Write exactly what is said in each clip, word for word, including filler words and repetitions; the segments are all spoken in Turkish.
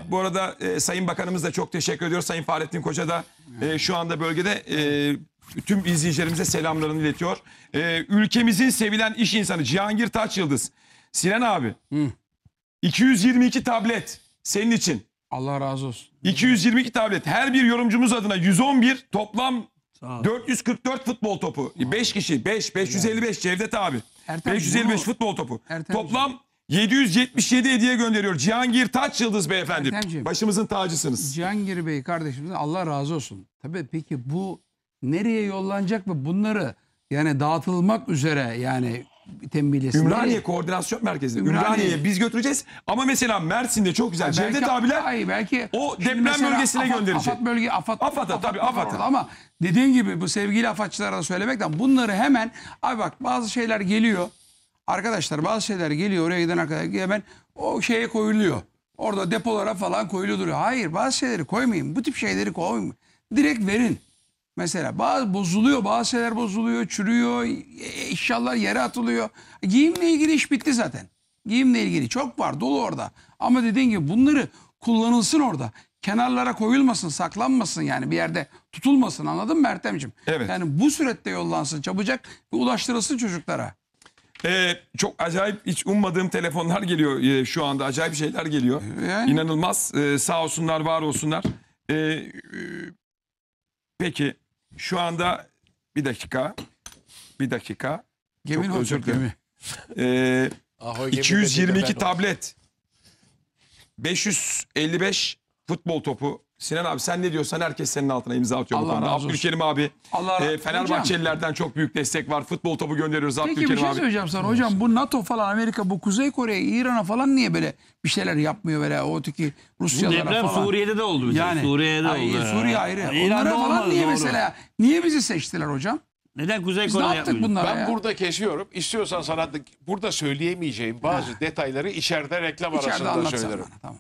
Bu arada e, Sayın Bakanımız da çok teşekkür ediyor. Sayın Fahrettin Koca da e, şu anda bölgede e, tüm izleyicilerimize selamlarını iletiyor. E, ülkemizin sevilen iş insanı Cihangir Taçyıldız. Sinan abi. Hı. iki yüz yirmi iki tablet senin için. Allah razı olsun. iki yüz yirmi iki tablet. Her bir yorumcumuz adına yüz on bir toplam dört yüz kırk dört futbol topu. beş kişi. beş. beş yüz elli beş Cevdet abi. Ertem, beş yüz elli beş bunu... futbol topu. Ertem Toplam yedi yüz yetmiş yedi hediye gönderiyor. Cihangir Taçyıldız beyefendi. Ertemciğim, başımızın tacısınız. Cihangir Bey kardeşimize Allah razı olsun. Tabii peki bu nereye yollanacak ve bunları yani dağıtılmak üzere yani tembihlesin. Ümraniye Koordinasyon Merkezi. Ümraniye'ye Ümraniye biz götüreceğiz. Ama mesela Mersin'de çok güzel. Yani Cevdet belki, abiler ay, belki o deprem bölgesine AFAD, gönderecek. AFAD bölge, AFAD, AFAD'a AFAD, tabii AFAD AFAD'a. Ama dediğin gibi bu sevgili AFADçılara da söylemekten bunları hemen abi bak bazı şeyler geliyor. Arkadaşlar bazı şeyler geliyor oraya giden arkadaşlar hemen o şeye koyuluyor. Orada depolara falan koyulu duruyor. Hayır bazı şeyleri koymayın. Bu tip şeyleri koymayın. Direkt verin. Mesela bazı bozuluyor, bazı şeyler bozuluyor, çürüyor, eşyalar yere atılıyor. Giyimle ilgili iş bitti zaten. Giyimle ilgili çok var, dolu orada. Ama dediğin gibi bunları kullanılsın orada. Kenarlara koyulmasın, saklanmasın yani bir yerde tutulmasın, anladın mı Ertemciğim? Evet. Yani bu surette yollansın çabucak ve ulaştırılsın çocuklara. Ee, çok acayip hiç ummadığım telefonlar geliyor ee, şu anda. Acayip şeyler geliyor. Yani. İnanılmaz. Ee, sağ olsunlar, var olsunlar. Ee, e, peki şu anda bir dakika. Bir dakika. Gemin çok özür olacak dilerim. gemi. Ee, Ahoy iki yüz yirmi iki gemide ben tablet. beş yüz elli beş futbol topu. Sinan abi sen ne diyorsan herkes senin altına imza atıyor Allah bu konuda. razı olsun. Abdülkerim abi. Allah razı- e, Fenerbahçelilerden çok büyük destek var. Futbol topu gönderiyoruz Peki bir Abdülkerim şey abi. söyleyeceğim sana hocam, bu NATO falan Amerika bu Kuzey Kore, İran'a falan niye böyle bir şeyler yapmıyor böyle o tiki Rusyalara Deprem falan. Suriye'de de oldu mesela. Yani Suriye'de ay, oldu. Suriye ayrı. İran'da Onlara falan olmadı, niye doğru. mesela niye bizi seçtiler hocam? Neden Kuzey Biz Kore ne yaptık yapmıyor? bunlara Ben ya? burada kesiyorum. İstiyorsan sana da- burada söyleyemeyeceğim bazı detayları içeride reklam İçeride arasında anlatsana söylerim. bana, tamam.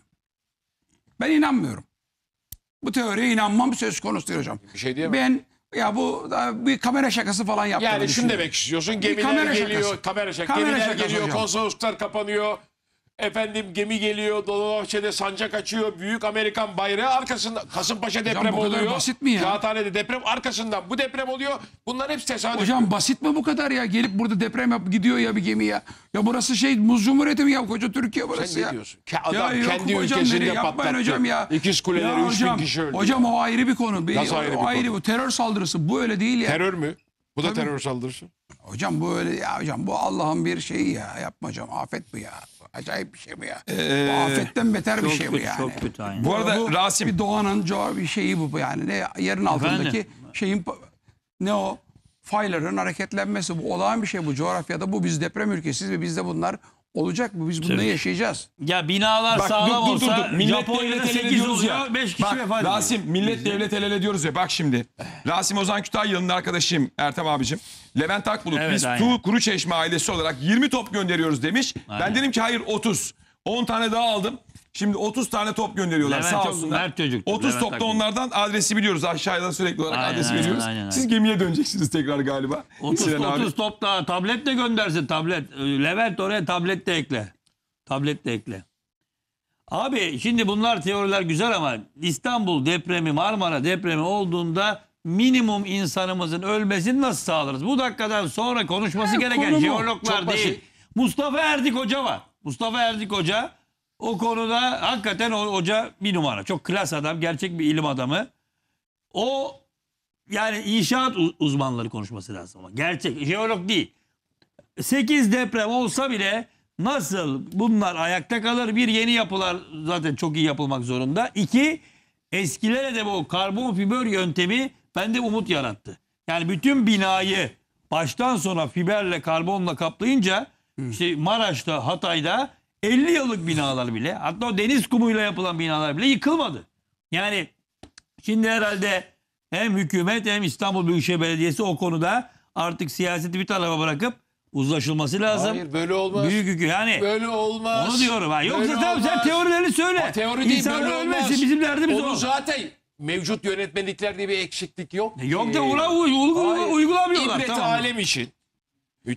Ben inanmıyorum. Bu teoriye inanmam söz konusu değil hocam. Bir şey diyemem. Ben ya bu da bir kamera şakası falan yaptığını Yani şunu düşünüyorum. demek istiyorsun. Bir Gemiler kamera geliyor, şakası. kamera şakası. Kamera Gemiler şakası geliyor, hocam. konsolosluklar kapanıyor. Efendim gemi geliyor, Dolmabahçe'de sancak açıyor. Büyük Amerikan bayrağı arkasında. Kasımpaşa deprem bu kadar oluyor. basit mi ya? Kağıthane'de deprem arkasından bu deprem oluyor. Bunlar hepsi tesadüf. Hocam basit mi bu kadar ya? Gelip burada deprem yapıp gidiyor ya bir gemi ya. Ya burası şey Muz Cumhuriyeti mi ya? Koca Türkiye burası Sen ya. ne diyorsun? Ke- Adam yok kendi hocam, ülkesinde nereye? Yapmayın patlattı. hocam ya. İkiz Kuleleri Ya üç bin hocam, kişi öldü. Hocam o ayrı bir konu. Bir, Nasıl ayrı bir o ayrı konu? bu terör saldırısı. Bu öyle değil ya. Terör mü? Bu da Tabii. terör saldırısı. Hocam bu öyle ya hocam, bu Allah'ın bir şeyi ya. Yapma hocam, afet bu ya. Acayip bir şey bu ya. Ee, bu afetten beter bir Çok şey bu kötü, yani. çok kötü aynen. Bu arada Bu Rasim bir doğanın co- bir şeyi bu yani. Ne yerin altındaki Efendim? şeyin pa- ne o fayların hareketlenmesi, bu olağan bir şey bu coğrafyada. Bu biz deprem ülkesiyiz ve bizde bunlar olacak mı? Biz bunları Tabii. yaşayacağız. Ya binalar bak sağlam dur dur dur. olsa dur. Millet Japonya'da devlet el ele sekiz diyoruz ya. oluyor, beş kişi Bak vefat ediyor. Rasim millet devlet el ele diyoruz ya. Bak şimdi. Rasim Ozan Kütahyalı'nın arkadaşıyım Ertem abicim. Levent Akbulut Evet, biz aynen. Tuğ Kuruçeşme ailesi olarak yirmi top gönderiyoruz demiş. Ben Aynen. dedim ki hayır otuz. on tane daha aldım. Şimdi otuz tane top gönderiyorlar Levent sağ çok olsunlar. mert çocuktur, otuz Levent topta Akbulut. onlardan adresi biliyoruz. Aşağıdan sürekli olarak Aynen, adresi aynen, veriyoruz. aynen, aynen. Siz gemiye döneceksiniz tekrar galiba. otuz, Sinan abi. otuz topta tablet de göndersin tablet. Levent oraya tablet de ekle. Tablet de ekle. Abi şimdi bunlar teoriler güzel ama İstanbul depremi, Marmara depremi olduğunda minimum insanımızın ölmesini nasıl sağlarız? Bu dakikadan sonra konuşması Ha, gereken konu bu. jeologlar Çok basit. değil. Mustafa Erdik Hoca var. Mustafa Erdik Hoca o konuda hakikaten o hoca bir numara. Çok klas adam, gerçek bir ilim adamı. O yani inşaat u- uzmanları konuşması lazım ama. Gerçek, jeolog değil. sekiz deprem olsa bile nasıl bunlar ayakta kalır? Bir, yeni yapılar zaten çok iyi yapılmak zorunda. İki, eskilere de bu karbon fiber yöntemi bende umut yarattı. Yani bütün binayı baştan sona fiberle, karbonla kaplayınca işte Maraş'ta, Hatay'da elli yıllık binalar bile, hatta o deniz kumuyla yapılan binalar bile yıkılmadı. Yani şimdi herhalde hem hükümet hem İstanbul Büyükşehir Belediyesi o konuda artık siyaseti bir tarafa bırakıp uzlaşılması lazım. Hayır böyle olmaz. Büyük hükü yani. Böyle olmaz. Onu diyorum ha. Yoksa Böyle sen, sen olmaz. teorilerini söyle. Ha, teori değil, İnsanlar böyle olmaz. ölmesin, bizim derdimiz Onu o. zaten mevcut yönetmeliklerde bir eksiklik yok. Yok ki. da ona uy- uy- Hayır. uygulamıyorlar. İbret tamam. alem için.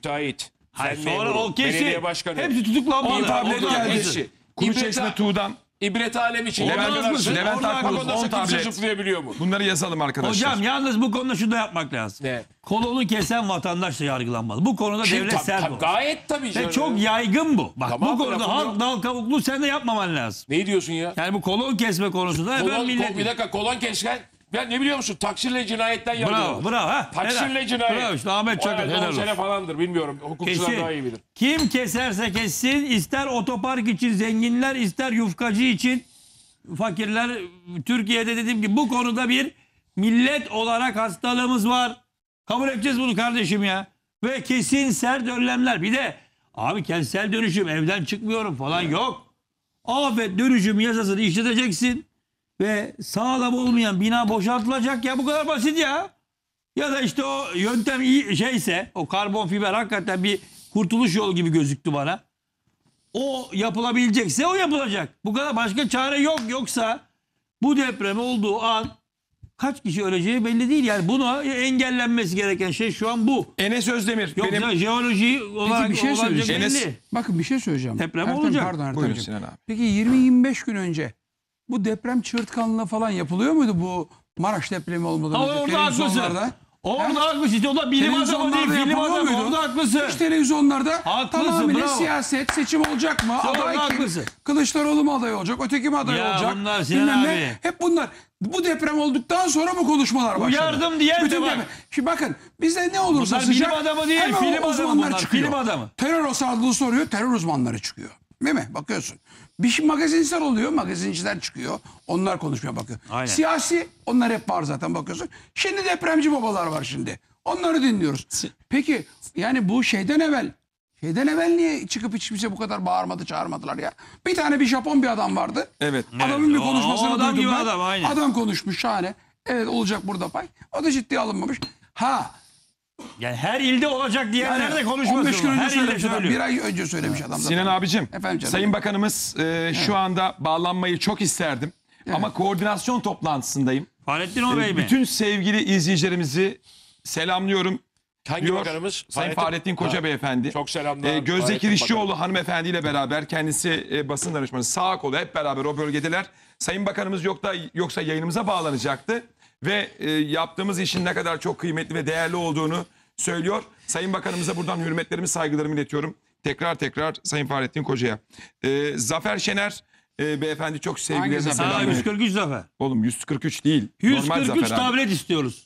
Müteahhit. Hayır, fen sonra memuru, o kesin. belediye başkanı. Hepsi tutuklanmalı. On tablet Onlar geldi. hepsi. Kuruçeşme İbreti- Tuğ'dan İbret alem için. Levent- yargılarsın. Levent Orada Akbulut, kafada on sakınca tablet. zıplayabiliyor mu? Bunları yazalım arkadaşlar. Hocam yalnız bu konuda şunu da yapmak lazım. Ne? Kolunu kesen vatandaş da yargılanmalı. Bu konuda Kim? devlet Tab- sert tab- olur. Gayet tabii canım. Ve çok yaygın bu. Bak Tamam, bu konuda lafım halk yok. dal kavuklu sen de yapmaman lazım. Ne diyorsun ya? Yani bu kolon kesme konusunda ben Kolon, millet... kol, bir dakika kolon kesken. Ben ne biliyor musun? Taksirle cinayetten yargılanır. Bravo bravo. Ha, Taksirle helal. cinayet. Bravo işte Ahmet O Çakar. herhalde helal on olsun. sene falandır bilmiyorum. Hukukçular Kesin. daha iyi bilir. Kim keserse kessin ister otopark için zenginler ister yufkacı için fakirler. Türkiye'de dediğim gibi bu konuda bir millet olarak hastalığımız var. Kabul edeceğiz bunu kardeşim ya. Ve kesin sert önlemler. Bir de abi kentsel dönüşüm evden çıkmıyorum falan yok. Afet dönüşüm yasasını işleteceksin. Ve sağlam olmayan bina boşaltılacak ya bu kadar basit ya. Ya da işte o yöntem iyi şeyse o karbon fiber hakikaten bir kurtuluş yolu gibi gözüktü bana. O yapılabilecekse o yapılacak. Bu kadar başka çare yok. Yoksa bu deprem olduğu an kaç kişi öleceği belli değil. Yani bunu engellenmesi gereken şey şu an bu. Enes Özdemir. Yoksa benim... jeoloji olarak Peki bir şey olacak söyleyeceğim. Enes- belli. Bakın bir şey söyleyeceğim. Deprem Ertem, olacak. Pardon Buyurun Ertemciğim. Sinan abi. Peki yirmi yirmi beş gün önce bu deprem çığırtkanlığı falan yapılıyor muydu bu Maraş depremi olmadan Ama önce? orada haklısın. Televizyonlarda. Orada haklısın. İşte o da bilim adamı Televizyonlarda değil. Bilim yapılıyor adamı. muydu? Orada haklısın. Hiç televizyonlarda Haklısın, tamamıyla bravo. siyaset, seçim olacak mı? Doğru, Aday kim? haklısın. Kılıçdaroğlu mu aday olacak? Öteki mi aday Ya olacak? bunlar Sinan Bilmem ne. abi. Hep bunlar. Bu deprem olduktan sonra bu konuşmalar başladı. Uyardım diyen de Bütün bak. deprem- Şimdi bakın bizde ne olursa Bunlar sıcak. bilim adamı değil, hemen film o adamı uzmanlar bunlar, çıkıyor. film adamı. Terör osadığı soruyor, terör uzmanları çıkıyor. Değil mi? Bakıyorsun. Bir şey magazinsel oluyor, magazinciler çıkıyor. Onlar konuşmaya bakıyor. Aynen. Siyasi, onlar hep var zaten bakıyorsun. Şimdi depremci babalar var şimdi. Onları dinliyoruz. Peki yani bu şeyden evvel, şeyden evvel niye çıkıp hiç kimse bu kadar bağırmadı, çağırmadılar ya? Bir tane bir Japon bir adam vardı. Evet. Adamın bir o- konuşmasını o adam duydum gibi ben. adam, aynen. Adam konuşmuş şahane. Evet olacak burada pay. O da ciddiye alınmamış. Ha Yani her ilde olacak diyenler yani de konuşmasın. on beş gün önce Her ilde söylemiş adam. söylüyor. Bir ay önce söylemiş adam. Sinan zaten. abicim, Efendim canım. Sayın Bakanımız e, şu anda bağlanmayı çok isterdim. Ama koordinasyon toplantısındayım. Fahrettin o Bey E, mi? bütün sevgili izleyicilerimizi selamlıyorum. Hangi diyor bakanımız? Sayın Fahrettin Koca Ha, Beyefendi. Çok selamlar. E, Gözde Fahrettin Kirişçioğlu hanımefendiyle beraber kendisi e, basın danışmanı sağ kolu hep beraber o bölgedeler. Sayın Bakanımız yok da yoksa yayınımıza bağlanacaktı. Ve e, yaptığımız işin ne kadar çok kıymetli ve değerli olduğunu söylüyor. Sayın Bakanımıza buradan hürmetlerimi saygılarımı iletiyorum. Tekrar tekrar Sayın Fahrettin Koca'ya. E, Zafer Şener e, beyefendi çok sevgilerimi Hangi Zafer? Ha, selamlıyorum. yüz kırk üç zafer. Oğlum yüz kırk üç değil. yüz Normal kırk üç Zafer abi. tablet istiyoruz.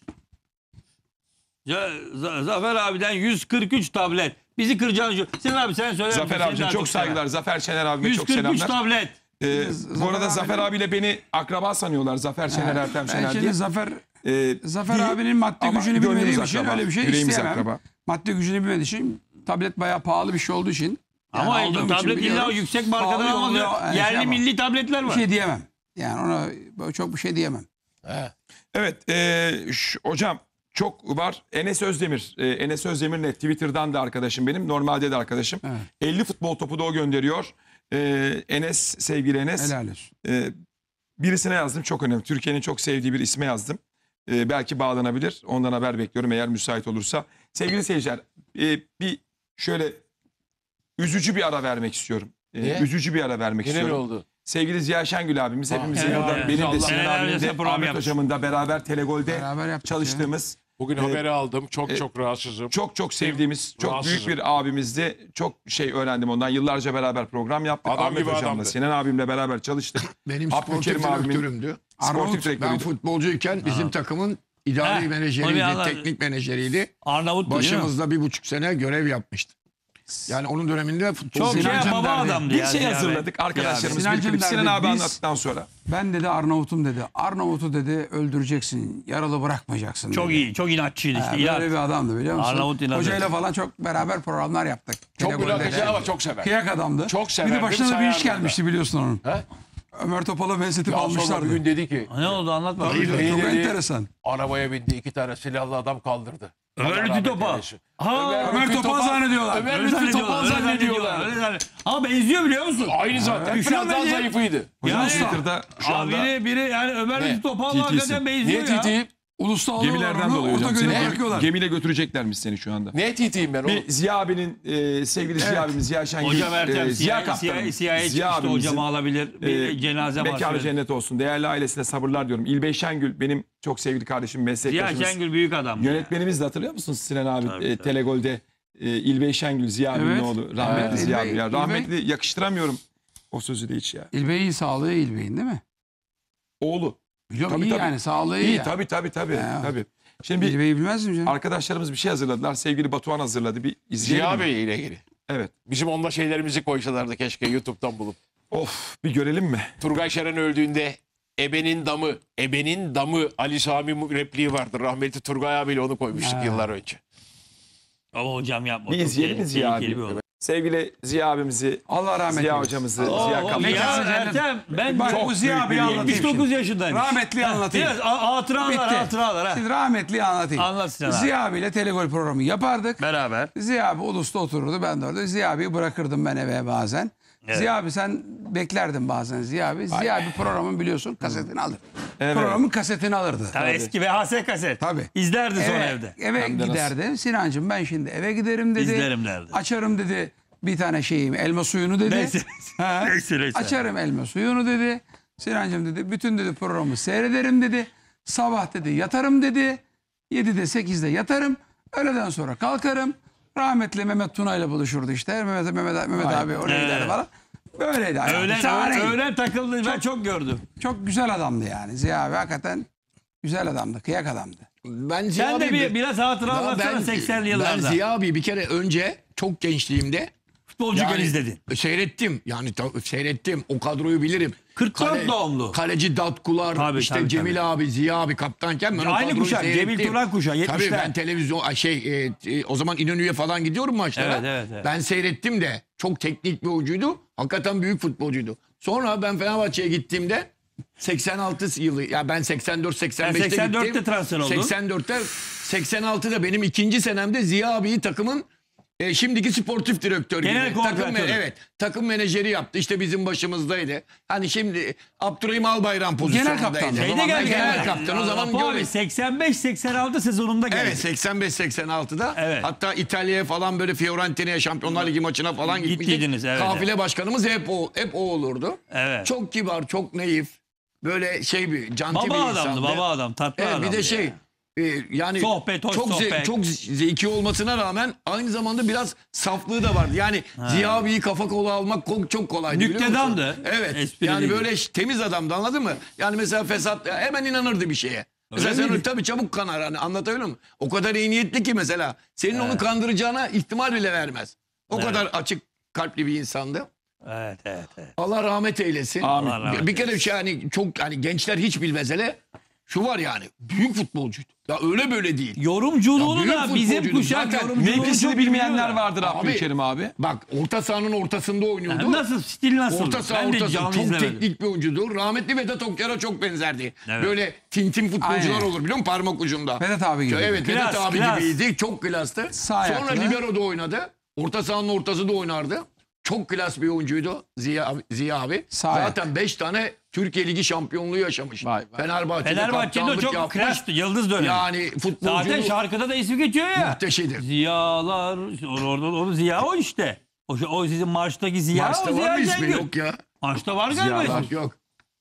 Ya, Z- Zafer abiden yüz kırk üç tablet. Bizi kıracağını şu. Sinan abi sen söyle. Zafer abicim çok saygılar. Zafer Şener abime yüz çok kırk üç selamlar. tablet. Ee, bu Zafer arada abi- Zafer abiyle beni akraba sanıyorlar. Zafer Şener, Ertem Ben Şener şimdi diye. Zafer Ee, Zafer değil abinin maddi ama gücünü gönlümüz bilmediğim için akraba, öyle bir şey yüreğimiz isteyemem. akraba. Maddi gücünü bilmediğim için tablet bayağı pahalı bir şey olduğu için. yani Ama aldığım için tablet illa biliyorum. yüksek markadan Pahalı almadı. oluyor, yani şey Yerli ama milli tabletler bir var. şey diyemem. Yani ona böyle çok bir şey diyemem. Evet e, şu- hocam çok var. Enes Özdemir. E, Enes Özdemir ne? Twitter'dan da arkadaşım benim. Normalde de arkadaşım. Evet. elli futbol topu da o gönderiyor. E, Enes, sevgili Enes. Helal olsun. E, birisine yazdım çok önemli. Türkiye'nin çok sevdiği bir isme yazdım. E, belki bağlanabilir. Ondan haber bekliyorum eğer müsait olursa. Sevgili seyirciler e, bir şöyle üzücü bir ara vermek istiyorum. E, Niye? üzücü bir ara vermek Neler istiyorum. oldu? Sevgili Ziya Şengül abimiz hepimizin evet, burada evet. benim de Allah- Sinan Seneler abinin öncesi de program Ahmet yaptık. hocamın da beraber Telegol'de Beraber yaptık çalıştığımız Bugün haberi aldım. Çok çok rahatsızım. çok çok sevdiğimiz çok Rahatsızım. büyük bir abimizdi. Çok şey öğrendim ondan. Yıllarca beraber program yaptık. Adam Ahmet gibi hocamla adamdı. Sinan abimle beraber çalıştık. Benim Abdülkerim sportif abimin direktörümdü. sportif Arnavut, Ben direktörüydü. futbolcuyken bizim takımın idari Heh, onu bir menajeriydi, anlat. teknik menajeriydi. Arnavut değil mi? Başımızda bir buçuk sene görev yapmıştı. Yani onun döneminde futbol Çok şey Sinancım baba derdi. adamdı Bir ya. şey Ziya Bey. hazırladık arkadaşlarımız. Bir Sinancım klip. Sinan derdi, abi biz- anlattıktan sonra. Ben dedi Arnavut'um dedi. Arnavut'u dedi öldüreceksin. Yaralı bırakmayacaksın dedi. Çok iyi. Çok inatçıydı Ha, işte. böyle inat. bir adamdı biliyor musun? Arnavut inadı. Hocayla falan çok beraber programlar yaptık. Çok Telegol'de münakaşa de. ama çok sever. Kıyak adamdı. Çok Bir severdim, de başına da bir iş sayardım da. gelmişti biliyorsun onun. He? Ömer Topal'a benzetip Ya sonra almışlardı. bugün dedi ki Ne oldu anlat bakalım. Hayır, Çok dedi, enteresan. arabaya bindi iki tane silahlı adam kaldırdı. Ömer Allah Lütfü rahmet Topal. eylesin. Ha, Ömer Lütfü Topal zannediyorlar. Ömer Öyle Lütfü zannediyorlar, Topal öyle zannediyorlar, zannediyorlar. öyle zannediyorlar. Ama benziyor biliyor musun? Aynı zaten. Üflem Biraz daha bence- zayıfıydı. Hocam Yani- Twitter'da şu Abi anda biri, biri yani Ömer Ne? Lütfü Topal T T'si. hakikaten benziyor Niye ya. titiyim? Ulus'ta alıyorlar Gemilerden onu, dolayı hocam. Ortaköy'de Seni gemi- bırakıyorlar. gemiyle götüreceklermiş seni şu anda. Ne titiyim ben oğlum. Bir Ziya abinin e, sevgili Ziya abimiz Ziya Şengül. Hocam Ertem e, Ziya C I A kaptanımız. C I A'ya Ziya çıkmıştı abimizin, hocamı alabilir. Bir e, cenaze var. mekanı söyledi. cennet olsun. Değerli ailesine sabırlar diyorum. İlbey Şengül benim çok sevgili kardeşim, Ziya meslektaşımız. Şengül büyük adam. Yönetmenimiz de hatırlıyor musunuz Sinan abi? Tabii, e, tabii. Telegol'de e, İlbey Şengül, Ziya abinin Evet. oğlu. Rahmetli Evet, Ziya İlbey- abi. Ya, İlbey- rahmetli yakıştıramıyorum o sözü de hiç ya. İlbey'in sağlığı İlbey'in değil mi? Oğlu. Biliyorum Tabii, iyi tabii. yani sağlığı iyi. İyi ya. tabii tabii tabii. Ya. tabii. Şimdi bir İlbey'i bilmez mi canım? arkadaşlarımız bir şey hazırladılar. Sevgili Batuhan hazırladı. Bir izleyelim. Ziya mi? Bey ile ilgili. Evet. Bizim onda şeylerimizi koysalardı keşke YouTube'dan bulup. Of, bir görelim mi? Turgay Şeren öldüğünde Ebenin damı, Ebenin damı Ali Sami repliği vardır. Rahmetli Turgay abiyle onu koymuştuk Ha. yıllar önce. Ama hocam yapma. Bir Çok izleyelim mi tehlikeli Ziya bir abi? olay. Sevgili Ziya abimizi, Allah rahmet Ziya eylesin. hocamızı, Oo, Ziya o kaptanımızı. ya Mekanı Ertem ben Bak, çok bu Ziya büyük abi bir anlatayım yetmiş dokuz şimdi. yaşındaymış. Rahmetli anlatayım. Biraz a- hatıralar Bitti. hatıralar ha. Şimdi rahmetli anlatayım. Anlat Sinan abi. Ziya abiyle Telegol programı yapardık. Beraber. Ziya abi Ulus'ta otururdu, ben de orada. Ziya abiyi bırakırdım ben eve bazen. Evet. Ziya abi sen beklerdin bazen Ziya abi. Ziya abi programın biliyorsun kasetini alır. Evet. Programın kasetini alırdı. Tabii eski V H S kaset. Tabii. İzlerdi sonra Eve, evde. eve Hem de giderdi. Sinancığım ben şimdi eve giderim dedi. İzlerim derdi. Açarım dedi bir tane şeyim elma suyunu dedi. Neyse. Ha. Neyse, neyse. Açarım elma suyunu dedi. Sinancığım dedi bütün dedi programı seyrederim dedi. Sabah dedi yatarım dedi. yedide sekizde yatarım. Öğleden sonra kalkarım. Rahmetli Mehmet Tuna ile buluşurdu işte. Mehmet, Mehmet, Mehmet abi oraya Evet. giderdi falan. Böyleydi. hayatı. Öğlen, Tarihi. öğlen takıldı ben çok gördüm. Çok güzel adamdı yani. Ziya abi hakikaten güzel adamdı. Kıyak adamdı. Ben Ziya Sen de abi- bir, biraz hatıra Ya anlatsana seksenli yıllarda. Ben Ziya abi bir kere önce çok gençliğimde Futbolcuken yani izledin. seyrettim. Yani ta- seyrettim. O kadroyu bilirim. kırk dört doğumlu. Kaleci Datkular, Tabii, işte tabii, Cemil tabii. abi, Ziya abi kaptanken ben o Aynı kadroyu kuşak, seyrettim. Cemil Turan kuşağı, Tabii yetmişler. ben televizyon ay şey e, e, o zaman İnönü'ye falan gidiyorum maçlara. Evet, evet, evet. Ben seyrettim de çok teknik bir oyuncuydu. Hakikaten büyük futbolcuydu. Sonra ben Fenerbahçe'ye gittiğimde seksen altı yılı ya ben seksen dört seksen beşte Sen seksen dörtte gittim. transfer oldun. seksen dörtte seksen altıda benim ikinci senemde Ziya abiyi takımın e, şimdiki sportif direktör Genel gibi. Takım, koordinatörü. evet. Takım menajeri yaptı. İşte bizim başımızdaydı. Hani şimdi Abdurrahim Albayram pozisyonundaydı. kaptan. O Şeyde zaman geldi. genel yani. kaptan. O zaman Bu abi göre- seksen beş seksen altı sezonunda geldi. Evet seksen beş seksen altıda Evet. hatta İtalya'ya falan böyle Fiorentina'ya Şampiyonlar Ligi maçına falan gitmiştik. Gittiydiniz, evet, Kafile başkanımız hep o hep o olurdu. Evet. Çok kibar, çok naif. Böyle şey bir canti Baba bir adamdı, insandı. baba adam, tatlı Evet, adamdı. bir de şey ya. e, yani Sohbet, hoş çok ze- sohbet. çok zeki olmasına rağmen aynı zamanda biraz saflığı da vardı. Yani Ziya abiyi kafa kola almak ko- çok kolaydı biliyor musun? Nüktedandı. Evet. Esprili. Yani böyle ş- temiz adamdı anladın mı? Yani mesela fesat ya hemen inanırdı bir şeye. Mesela sen miydi? onu tabii çabuk kanar hani anlatabiliyor muyum? O kadar iyi niyetli ki mesela senin onu kandıracağına ihtimal bile vermez. O Evet. kadar açık kalpli bir insandı. Evet, evet, evet. Allah rahmet eylesin. Amin. Allah rahmet Bir kere şey hani çok hani gençler hiç bilmez hele şu var yani büyük futbolcuydu. Ya öyle böyle değil. Yorumculuğunu Ya büyük da bizim futbolcuydu. kuşak Zaten yorumculuğunu Mevkisini çok bilmeyenler biliyor. vardır Abi, Abdülkerim abi. Bak orta sahanın ortasında oynuyordu. Yani nasıl, stil nasıl? Orta saha Ben de ortası canlı çok izlemedim. teknik bir oyuncudur. Rahmetli Vedat Okyar'a çok benzerdi. Evet. Böyle tintin futbolcular Aynen. olur biliyor musun parmak ucunda. Vedat abi gibi. Evet Klas, Vedat abi klas. gibiydi. Çok klastı. Sağ Sonra ayaklı. libero'da oynadı. Orta sahanın ortası da oynardı. Çok klas bir oyuncuydu Ziya, abi- Ziya abi. Sağ Zaten beş tane Türkiye Ligi şampiyonluğu yaşamış. Vay vay. Fenerbahçe'de, Fenerbahçe'de kaptanlık çok yapmış. klastı, yıldız dönemi. Yani futbolculuğu Zaten şarkıda da ismi geçiyor ya. muhteşedir. Ziyalar, orada onu Ziya o işte. O, o sizin marştaki Ziya o Maçta Ziya var mı ismi? Şengül. Yok ya. Marşta var galiba. Ziyalar. ismi. Yok yok.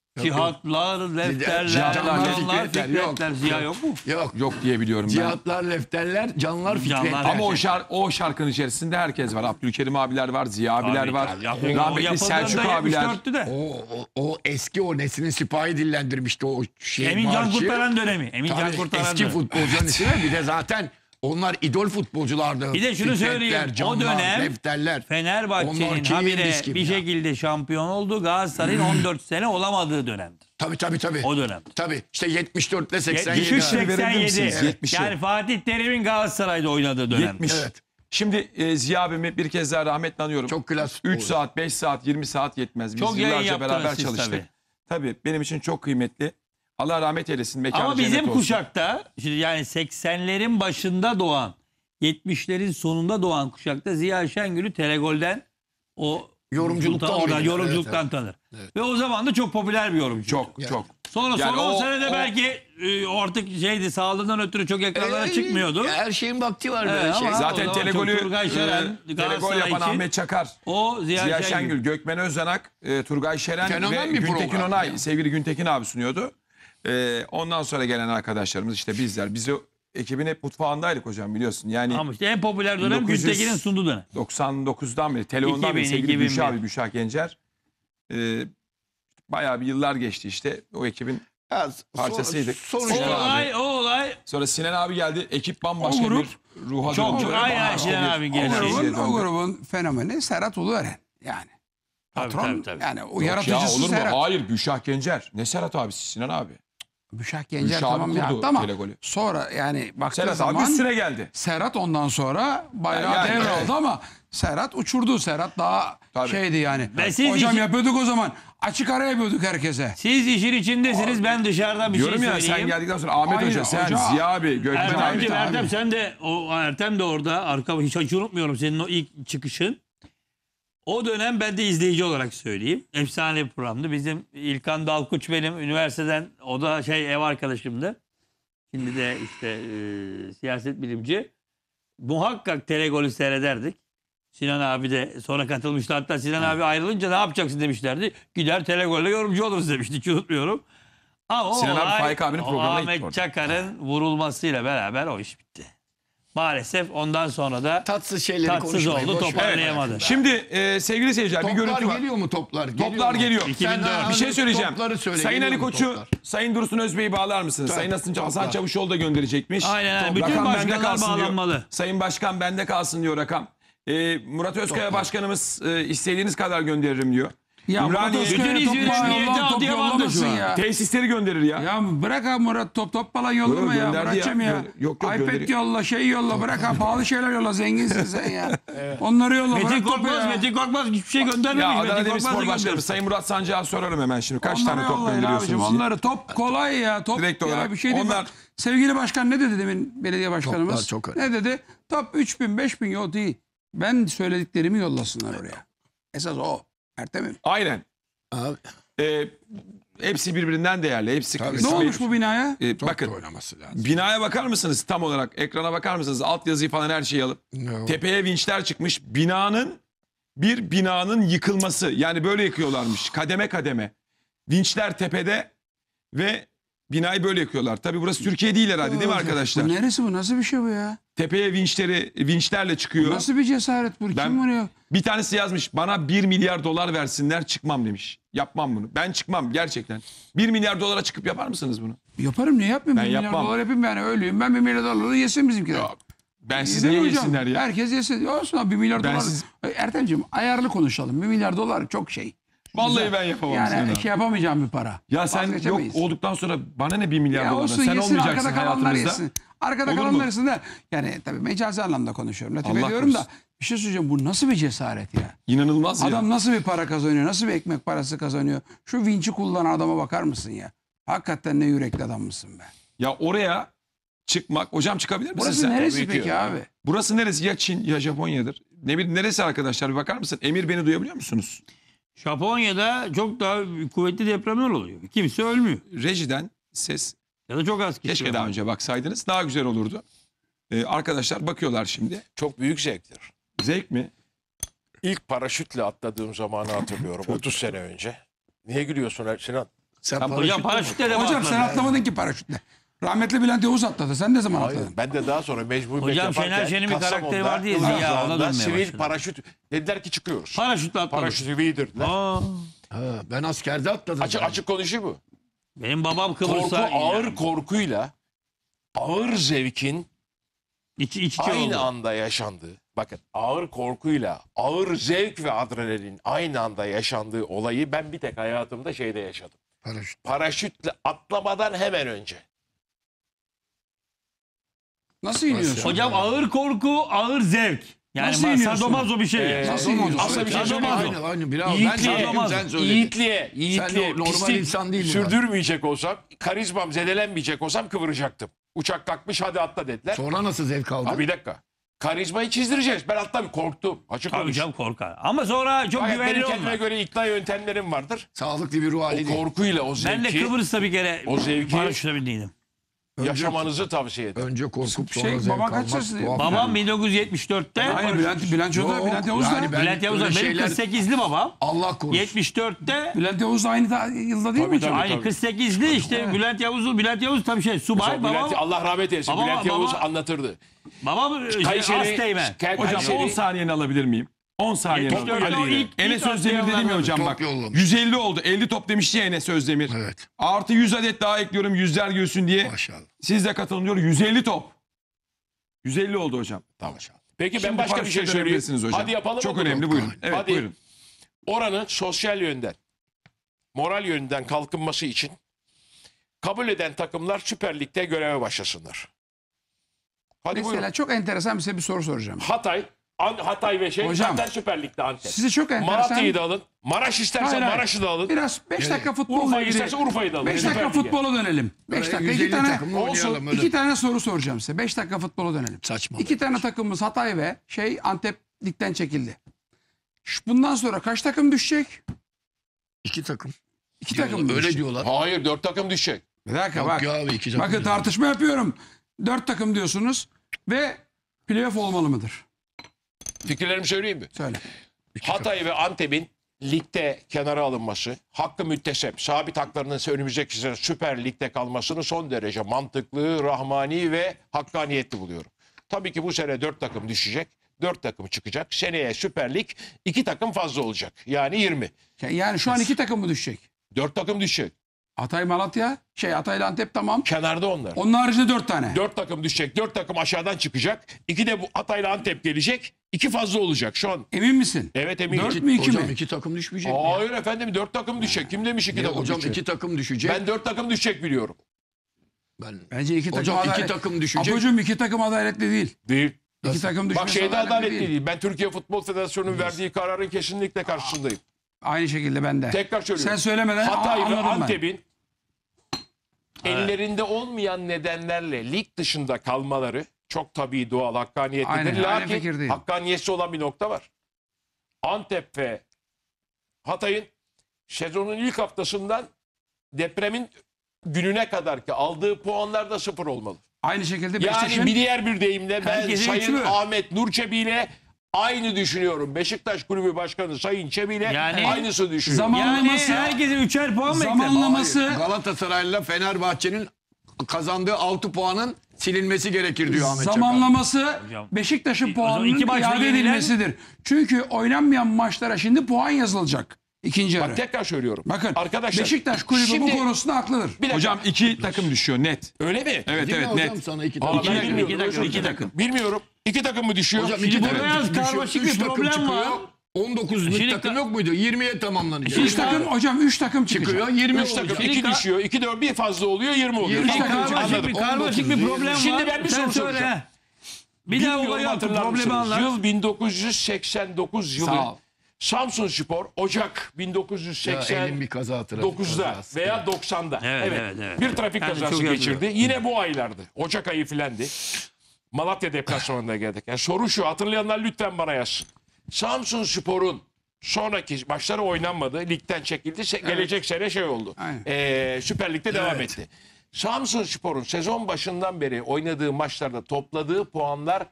Cihatlar, defterler, Cihatlar, canlar, fikretler, fikretler. yok. Ziya yok mu? Yok. Yok diye biliyorum ben. Cihatlar, lefterler, canlar, fikretler. Canlar. Ama o, şar o şarkının içerisinde herkes var. Abdülkerim abiler var, Ziya abiler Tabii, var. tabii. Yapıldı- o Rahmetli yapıldığında Selçuk abiler. yetmiş dörttü de. O, o, o eski o Nesin'in Sipahi dillendirmişti o şey Emin Can marşı. Kurtaran dönemi. Emin Can Tabii, Kurtaran eski dönemi. futbolcuların ismi bir de zaten onlar idol futbolculardı. Bir de şunu Fikretler, söyleyeyim, o Canlar, dönem Lefterler. Onlar Fenerbahçe'nin kim, habire biz kim bir ya? şekilde şampiyon oldu. Galatasaray'ın on dört sene olamadığı dönemdir. Tabii tabii tabii. O dönem. Tabii işte yetmiş dört ile seksen yetmiş yedi. üç seksen verebilir yedi. misiniz? yetmişi. Yani Fatih Terim'in Galatasaray'da oynadığı dönem. yetmiş. Evet. Şimdi e, Ziya abimi bir kez daha rahmetle anıyorum. Çok klas futbolcu. üç saat, beş saat, yirmi saat yetmez. Biz Çok yayın yıllarca yaptınız beraber siz çalıştık. tabii. Tabii. benim için çok kıymetli. Allah rahmet eylesin. Mekanı Ama cennet bizim olsun. kuşakta şimdi yani seksenlerin başında doğan, yetmişlerin sonunda doğan kuşakta Ziya Şengül'ü Telegol'den o Yorumculuktan oradan bilir. yorumculuktan Evet, tanır. Ve o zaman da çok popüler bir yorumcu. Çok çok. Sonra Yani son on o- senede o- belki e, artık şeydi sağlığından ötürü çok ekranlara Ee, çıkmıyordu. Her şeyin vakti var. Evet, böyle şey. ama- Zaten o zaman telegolü çok Turgay Şeren, e, Galatasaray telegol yapan için- Ahmet Çakar, O Ziya, Ziya Şengül. Şengül, Gökmen Özanak, e, Turgay Şeren Fenomen ve bir Güntekin program Onay, ya. sevgili Güntekin abi sunuyordu. E, ondan sonra gelen arkadaşlarımız işte bizler. Biz o ekibin hep mutfağındaydık hocam biliyorsun. Yani Ama işte en popüler dönem bin dokuz yüz Güntekin'in sunduğu dönem. doksan dokuzdan beri, telefondan beri iki bin, sevgili iki bin Gülşah bir. abi, Gülşah Gencer. E, bayağı bir yıllar geçti işte o ekibin. Ha, Parçasıydık. son- O Sonuçta abi. olay, o olay Sonra Sinan abi geldi. Ekip bambaşka O grup bir ruha çok- döndü. çok- aynen Bambaşka Sinan bir abi O geldi. enerjiye grubun, o döndü. grubun fenomeni Serhat Uluören. Yani. Tabii, Patron tabii, tabii. yani o Yok yaratıcısı ya, olur mu? Serhat. Hayır, Gülşah Gencer. Ne Serhat abisi, Sinan abi. Büşak Gencer Gülşah abi tamam kurdu ya yaptı ama telegolü. sonra yani baktığı Serhat zaman abi üstüne geldi. Serhat ondan sonra bayrağı Yani, devraldı evet. ama Serhat uçurdu. Serhat daha Tabii. şeydi yani. Ve siz Hocam işi- yapıyorduk o zaman. Açık ara yapıyorduk herkese. Siz işin içindesiniz, ben dışarıdan bir şey Diyorum ya söyleyeyim. sen geldikten sonra Ahmet Aynen, Hoca, sen, hoca. Ziya abi, Gökmen abi. Ertem'ciğim, abi. Ertem sen de, o Ertem de orada, arka, hiç, hiç unutmuyorum senin o ilk çıkışın. O dönem ben de izleyici olarak söyleyeyim. Efsane bir programdı. Bizim İlkan Dalkuç benim üniversiteden, o da şey ev arkadaşımdı. Şimdi de işte e, siyaset bilimci. Muhakkak telegolü seyrederdik. Sinan abi de sonra katılmıştı. Hatta Sinan abi ayrılınca ne yapacaksın demişlerdi. Gider telegolle yorumcu oluruz demişti. Hiç unutmuyorum. Ama o Sinan abi, olay, Faik abinin o programına gitti Ahmet orada. Çakar'ın vurulmasıyla beraber o iş bitti. Maalesef ondan sonra da Tatsız şeyleri tatsız konuşmayın. oldu, boş ver. toparlayamadı. Şimdi e, sevgili seyirciler bir Toplar görüntü var. geliyor mu toplar? Toplar mu? geliyor. iki bin dört. Sen Bir şey söyleyeceğim. Topları söyle, Sayın geliyor Ali mu Koç'u, toplar? Sayın Dursun Özbey'i bağlar mısınız? Tabii, Sayın Hasan, Hasan toplar. Çavuşoğlu da gönderecekmiş. Aynen, Top- bütün rakam bende başkanlar kalsın diyor. bağlanmalı. Sayın Başkan bende kalsın diyor rakam. E, Murat Özkaya Toplar. Başkanımız e, istediğiniz kadar gönderirim diyor. Ya Murat Ümraniye Özkaya bütün top İzmir'in falan niyeti yollan, top Adıyaman'da şu yollamasın an. ya. tesisleri gönderir ya. Ya bırak abi Murat top top falan yollama Yok, ya. gönderdi Bırakacağım ya. ya. Yok, yok, iPad gönderiyor. yolla, şey yolla. Bırak abi pahalı şeyler yolla. Zenginsin sen ya. Onları yolla. Metin bırak topu Korkmaz, ya. Metin Korkmaz hiçbir şey göndermemiş. Ya Adana Metin Demirspor Korkmaz da Başkanı göndermiş. Sayın Murat Sancı'ya sorarım hemen şimdi. Kaç Onları tane top yollayın gönderiyorsunuz abicim. diye. Onları top kolay ya. Top Direkt ya olarak. bir şey değil. Onlar- Bak, sevgili başkan ne dedi demin belediye başkanımız? Toplar çok önemli. Ne dedi? Top üç bin beş bin yol değil. Ben söylediklerimi yollasınlar oraya. Esas o. Ertem'im. Aynen. Abi, E, hepsi birbirinden değerli. Hepsi Tabii. Ne kısmet- olmuş bu binaya? E, çok bakın da oynaması lazım. binaya bakar mısınız tam olarak? Ekrana bakar mısınız? Altyazıyı falan her şeyi alıp. No. Tepeye vinçler çıkmış. Binanın bir binanın yıkılması. Yani böyle yıkıyorlarmış. Kademe kademe. Vinçler tepede ve binayı böyle yıkıyorlar. Tabii burası Türkiye değil herhalde değil mi arkadaşlar? Bu neresi bu? Nasıl bir şey bu ya? Tepeye vinçleri vinçlerle çıkıyor. Nasıl bir cesaret bu? Ben- Kim vuruyor? Bir tanesi yazmış bana bir milyar dolar versinler çıkmam demiş. Yapmam bunu. Ben çıkmam gerçekten. bir milyar dolara çıkıp yapar mısınız bunu? Yaparım niye yapmayayım? Ben bir milyar yapmam. dolar yapayım yani ölüyüm. Ben bir milyar doları yesin bizimkiler. Ben siz Değil mi niye hocam? yesinler ya? Herkes yesin. Olsun abi bir milyar Ben dolar. siz- Ertemciğim ayarlı konuşalım. Bir milyar dolar çok şey. Vallahi Güzel. ben yapamam Sinan Yani abi. şey yapamayacağım bir para. Ya sen yok Vazgeçemeyiz. olduktan sonra bana ne bir milyar Ya dolardan? olsun Sen yesin olmayacaksın arkada kalanlar hayatımızda. yesin. Arkada Olur kalanlar mu? yesin de. Yani tabii mecazi anlamda konuşuyorum. Latif Allah ediyorum da korusun. bir şey söyleyeceğim. Bu nasıl bir cesaret ya? İnanılmaz ya. Adam nasıl bir para kazanıyor? Nasıl bir ekmek parası kazanıyor? Şu vinci kullanan adama bakar mısın ya? Hakikaten ne yürekli adam mısın be? Ya oraya çıkmak. Hocam çıkabilir misin Burası sen? neresi Tabii ki peki ya. abi? Burası neresi? Ya Çin ya Japonya'dır. Ne bileyim neresi arkadaşlar bir bakar mısın? Emir beni duyabiliyor musunuz? Japonya'da çok daha kuvvetli depremler oluyor. Kimse ölmüyor. Rejiden ses. Ya da çok az kişi. Keşke ölüyor. daha önce baksaydınız. Daha güzel olurdu. Ee, arkadaşlar bakıyorlar şimdi. Çok büyük zevktir. Zevk mi? İlk paraşütle atladığım zamanı hatırlıyorum otuz sene önce. Niye gülüyorsun Er- Sinan? Sen Sen Hocam paraşütle- paraşütle de Hocam bakmadı. sen atlamadın ki paraşütle. Rahmetli Bülent Yavuz atladı. Sen ne zaman Hayır. atladın? Ben de daha sonra mecburiyet Hocam yaparken Şener Şen'in bir karakteri Kastamonu'da, vardı ya, Ziya, ona Irak'ta dönmeye sivil başladı. paraşüt. Dediler ki çıkıyoruz. Paraşütle atladı. Paraşütü dediler. Aa, Ha, ben askerde atladım. Açık, açık konuşayım mı? benim babam Korku, Kıbrıs'a ağır korkuyla ağır zevkin iç, iç içe aynı oldu. anda yaşandığı. Bakın ağır korkuyla ağır zevk ve adrenalin aynı anda yaşandığı olayı ben bir tek hayatımda şeyde yaşadım. Paraşüt. Paraşütle atlamadan hemen önce. Nasıl iniyorsun? Hocam ağır korku, ağır zevk. Yani Nasıl ma- iniyorsun? sadomazo bir şey. Ee, Nasıl iniyorsun? Aslında bir şey söyleyeyim mi? Aynı, aynı. Biraz ben Yiğitliğe- söyledim, sen söyledin. Yiğitliğe, yiğitliğe, Sen normal pislik insan değildin sürdürmeyecek olsam, karizmam zedelenmeyecek olsam kıvıracaktım. Uçak kalkmış hadi atla dediler. Sonra nasıl zevk aldın? Abi bir dakika. Karizmayı çizdireceğiz. Ben hatta bir korktum. Açık Tabii konuş. canım korkar. Ama sonra çok Fakat güvenli benim olma. kendime göre ikna yöntemlerim vardır. Sağlıklı bir ruh O hali değil. korkuyla o Ben de zevki Kıbrıs'ta bir kere O zevki- paraşütle bindiydim. yaşamanızı tavsiye ederim. Önce korkup Şey, sonra zevk baban kaç almak. yaşında? tuhaf. Babam bin dokuz yüz yetmiş dörtte Aynı Bülent, Bülent Yavuz da, Yok, Bülent Yavuz da. yani ben- Bülent Yavuz da öyle benim şeyler- kırk sekizli babam. Allah korusun. yetmiş dörtte Bülent Yavuz da aynı ta- yılda değil mi Tabii, hocam? tabii. aynı kırk sekizli işte Bülent Yavuz Bülent Yavuz tabii şey subay Mesela babam. Bülent, Allah rahmet eylesin. Baba- Bülent Yavuz baba- anlatırdı. Babam şey, Kayseri- Asteğmen. Kay- Hocam Kayseri- on saniyeni alabilir miyim? on saniyeni yetmiş dörtte alabilir o miyim? ilk- Enes ilk Özdemir dedim ya atlayanlardan. hocam Top bak. yollamış. yüz elli oldu. elli top demişti ya Enes Özdemir. Evet. Artı yüz adet daha ekliyorum yüzler gülsün diye. Maşallah. Siz de katılın diyor. yüz elli top. yüz elli oldu hocam. Tamam. Peki ben Şimdi başka bir paraşütle şey söyleyeyim. dönebilirsiniz hocam. Hadi yapalım Çok mı bunu? önemli buyurun. Evet Hadi. buyurun. Oranın sosyal yönden, moral yönden kalkınması için kabul eden takımlar Süper Lig'de göreve başlasınlar. Hadi Mesela buyurun. çok enteresan size bir soru soracağım. Hatay, An- Hatay ve şey Hocam, zaten Süper Lig'de Antep. Size çok enteresan. Malatya'yı da alın. Maraş istersen Hayır, hayır. Maraş'ı da alın. Biraz beş dakika futbolla Urfa'yı ilgili. istersen Urfa'yı da alın. beş Süper dakika Lig'e. futbola dönelim. beş dakika. yüz iki elli tane, takımla oynayalım öyle. iki tane soru soracağım size. beş dakika futbola dönelim. Saçma. İki tane takımımız Hatay ve şey Antep ligden çekildi. Şu- Bundan sonra kaç takım düşecek? İki takım. İki takım mı Öyle düşecek? diyorlar. Hayır dört takım düşecek. Bir dakika Yok bak. ya abi, iki takım Bakın diyorlar. tartışma yapıyorum. Dört takım diyorsunuz ve playoff olmalı mıdır? Fikirlerimi söyleyeyim mi? Söyle. Hatay ve Antep'in ligde kenara alınması, hakkı müttesep, sabit haklarının önümüzdeki sene Süper Lig'de kalmasını son derece mantıklı, rahmani ve hakkaniyetli buluyorum. Tabii ki bu sene dört takım düşecek, dört takım çıkacak. Seneye Süper Lig iki takım fazla olacak. Yani yirmi. Yani şu an iki takım mı düşecek? Dört takım düşecek. Hatay Malatya, şey Hatay ile Antep tamam. Kenarda onlar. Onun haricinde dört tane. Dört takım düşecek, dört takım aşağıdan çıkacak. İki de bu Hatay'la Antep gelecek. İki fazla olacak şu an. Emin misin? Evet eminim. Dört mü iki Hocam mi? iki takım düşmeyecek mi? Hayır efendim dört takım düşecek. Kim demiş iki Ya takım hocam düşecek? iki takım düşecek. Ben dört takım düşecek biliyorum. Ben, Bence iki takım hocam iki adalet- takım düşecek. Apocuğum iki takım adaletli değil. Değil. İki takım düşmesi Bak şeyde adaletli adaletli değil. değil. Ben Türkiye Futbol Federasyonu'nun verdiği kararın kesinlikle karşısındayım. Aynı şekilde ben de. Tekrar söylüyorum. Sen söylemeden Hatay ve anladım ben. Antep'in ellerinde olmayan nedenlerle lig dışında kalmaları çok tabii doğal, hakkaniyetlidir. Aynen, aynı Lakin fikirdeyim. hakkaniyetsiz olan bir nokta var. Antep ve Hatay'ın sezonun ilk haftasından depremin gününe kadar ki aldığı puanlar da sıfır olmalı. Aynı şekilde Yani Beşiktaş'ın bir diğer bir deyimle ben Herkesin Sayın üçü mü? Ahmet Nur Çebi ile aynı düşünüyorum. Beşiktaş Kulübü Başkanı Sayın Çebi ile Yani- aynısı düşünüyorum. Zaman- Yani Zamanlaması- herkesin üçer puan mı ekler? zamanlaması Hayır, Galatasaray'la Fenerbahçe'nin kazandığı altı puanın silinmesi gerekir diyor Ahmet Çakar. zamanlaması Hocam. Beşiktaş'ın O zaman puanının iki maçta iade yenilen- edilmesidir. Çünkü oynanmayan maçlara şimdi puan yazılacak. İkinci yarı. Bak tekrar söylüyorum. Bakın Arkadaşlar, Beşiktaş kulübü şimdi- bu konusunda haklıdır. Bir dakika. Hocam iki takım düşüyor net. Öyle mi? Evet Değil mi evet hocam net. sana iki Aa, takım? ben takım, bilmiyorum. iki takım, Özür iki dilerim. takım. Bilmiyorum. İki takım mı düşüyor? Hocam Şimdi iki burada takım biraz düşüyor, karmaşık üç bir takım problem çıkıyor. var. on dokuzluk Şimdi takım ka- yok muydu? yirmiye tamamlanacak. Üç takım hocam üç takım çıkacak. çıkıyor, yirmi Üç takım. olacak. iki Şimdi ka- düşüyor. İki de bir fazla oluyor. Yirmi oluyor. Yirmi Tamam, takım Karmaşık anladım. bir, karmaşık bir problem var. Şimdi ben bir Sen soru söyle. soracağım. Bir daha Bilmiyorum, olayı yaptı. hatırlar Problemi mısınız? anlat. Yıl bin dokuz yüz seksen dokuz yılı. Sağ ol. Samsunspor Ocak bin dokuz yüz Ya, seksen elin bir kaza trafik dokuzda kazası. veya doksanda. Evet, evet, evet. Bir trafik Ben de kazası çok geçirdi. Yine bu aylardı. Ocak ayı filendi. Malatya deplasmanına geldik. Yani soru şu, hatırlayanlar lütfen bana yazsın. Samsunspor'un sonraki maçları oynanmadı. Ligden çekildi. Se- Gelecek sene şey oldu. Aynen. Ee, Süper Lig'de devam etti. Samsunspor'un sezon başından beri oynadığı maçlarda topladığı puanlar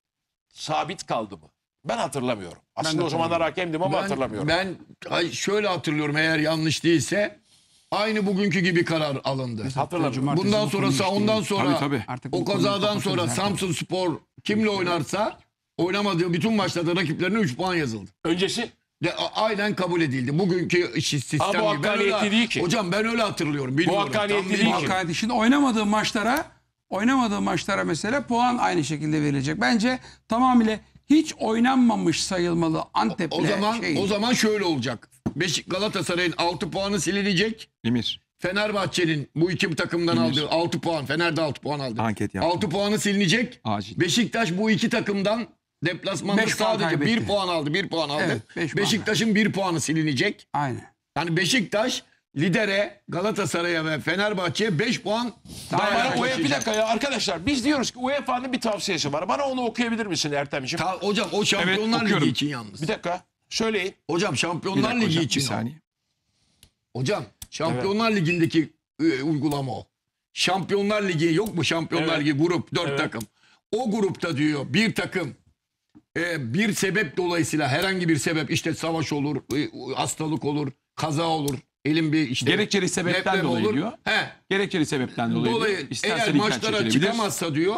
sabit kaldı mı? Ben hatırlamıyorum. Aslında de o zamanlar hakemdim ama Ben, hatırlamıyorum. ben ay, şöyle hatırlıyorum eğer yanlış değilse. Aynı bugünkü gibi karar alındı. Hatırlamıyorum. Cumartesi Bundan bu sonrası konuyu ondan işleyelim. sonra Tabii, tabii. Artık bu o konuyu kazadan kapatırız sonra artık. Samsunspor kimle oynarsa oynamadığı bütün maçlarda rakiplerine üç puan yazıldı. Öncesi De, a- aynen kabul edildi. Bugünkü iş- sistem Ama bu gibi. Ben hakkaniyetli öyle- değil ki. Hocam ben öyle hatırlıyorum. Bilmiyorum. hakkaniyetli Tam değil bilmiyorum. ki. Hakikaten şimdi oynamadığı maçlara oynamadığı maçlara mesela puan aynı şekilde verilecek. Bence tamamıyla hiç oynanmamış sayılmalı Antep'le O zaman şey. o zaman şöyle olacak. Beşik Galatasaray'ın altı puanı silinecek. Emir. Fenerbahçe'nin bu iki takımdan Emir. aldığı altı puan. Fener de altı puan aldı. Anket yaptım. altı puanı silinecek. Acil. Beşiktaş bu iki takımdan deplasmanda Beş puan sadece kaybetti. bir puan aldı. bir puan aldı. Evet, beş puan. Beşiktaş'ın bir puanı silinecek. Aynen. Yani Beşiktaş lidere Galatasaray'a ve Fenerbahçe'ye beş puan daha Bana UEFA, bir yaklaşacak. dakika ya arkadaşlar biz diyoruz ki U E F A'nın bir tavsiyesi var. Bana onu okuyabilir misin Ertem'ciğim? Ta- hocam o Şampiyonlar okuyorum. Ligi için yalnız. Bir dakika söyleyin. Hocam Bir Şampiyonlar dakika Ligi hocam, için. bir o. saniye. Hocam Şampiyonlar Ligi'ndeki e, uygulama o. Şampiyonlar Ligi yok mu? Şampiyonlar Evet. Ligi grup dört Evet. takım. O grupta diyor bir takım e, bir sebep dolayısıyla herhangi bir sebep işte savaş olur, e, hastalık olur, kaza olur. Elin bir işte Gerekçeli sebepten deprem dolayı olur. diyor. He. Gerekçeli sebepten dolayı, Dolayı diyor. İsterse eğer ligden maçlara çekilebilir. çıkamazsa diyor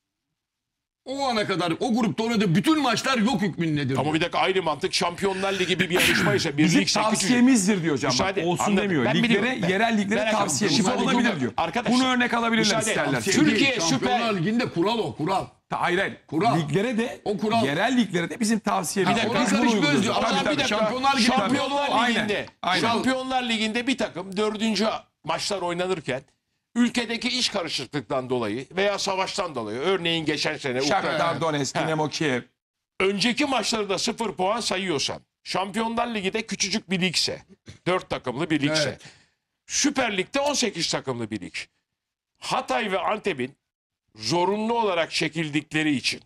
o ana kadar o grupta oynadığı bütün maçlar yok hükmündedir. Ama bir dakika aynı mantık Şampiyonlar Ligi gibi bir yarışmaysa bir Bizim lig sekiz- tavsiyemizdir diyor hocam. Bak, Müsaade, olsun anladım. demiyor. Ben Liglere, biliyorum. Ben- yerel liglere Ben- tavsiyemiz Müsaade olabilir yok. diyor. Arkadaşlar, Bunu örnek alabilirler müsaade. isterler. Tavsiye- Değil, Türkiye Şampiyonlar Süper- Ligi'nde kural o kural. Hayır hayır. Kural. Liglere de, O kural. yerel liglere de bizim tavsiyemiz. Bir dakika, Biz onu bunu karışmıyoruz uyguluyoruz. diyor. O Tabii, zaman tabii. bir dakika. Şampiyonlar Ligi'nde Şampiyonlar Aynen, Ligi'nde, aynen. Şampiyonlar Ligi'nde bir takım dördüncü maçlar oynanırken ülkedeki iş karışıklıktan dolayı veya savaştan dolayı örneğin geçen sene Shakhtar Ukrayna- Donetsk, He. Dinamo Kiev. önceki maçları da sıfır puan sayıyorsan Şampiyonlar Ligi'de küçücük bir ligse dört takımlı bir ligse Evet. Süper Lig'de on sekiz takımlı bir lig. Hatay ve Antep'in zorunlu olarak çekildikleri için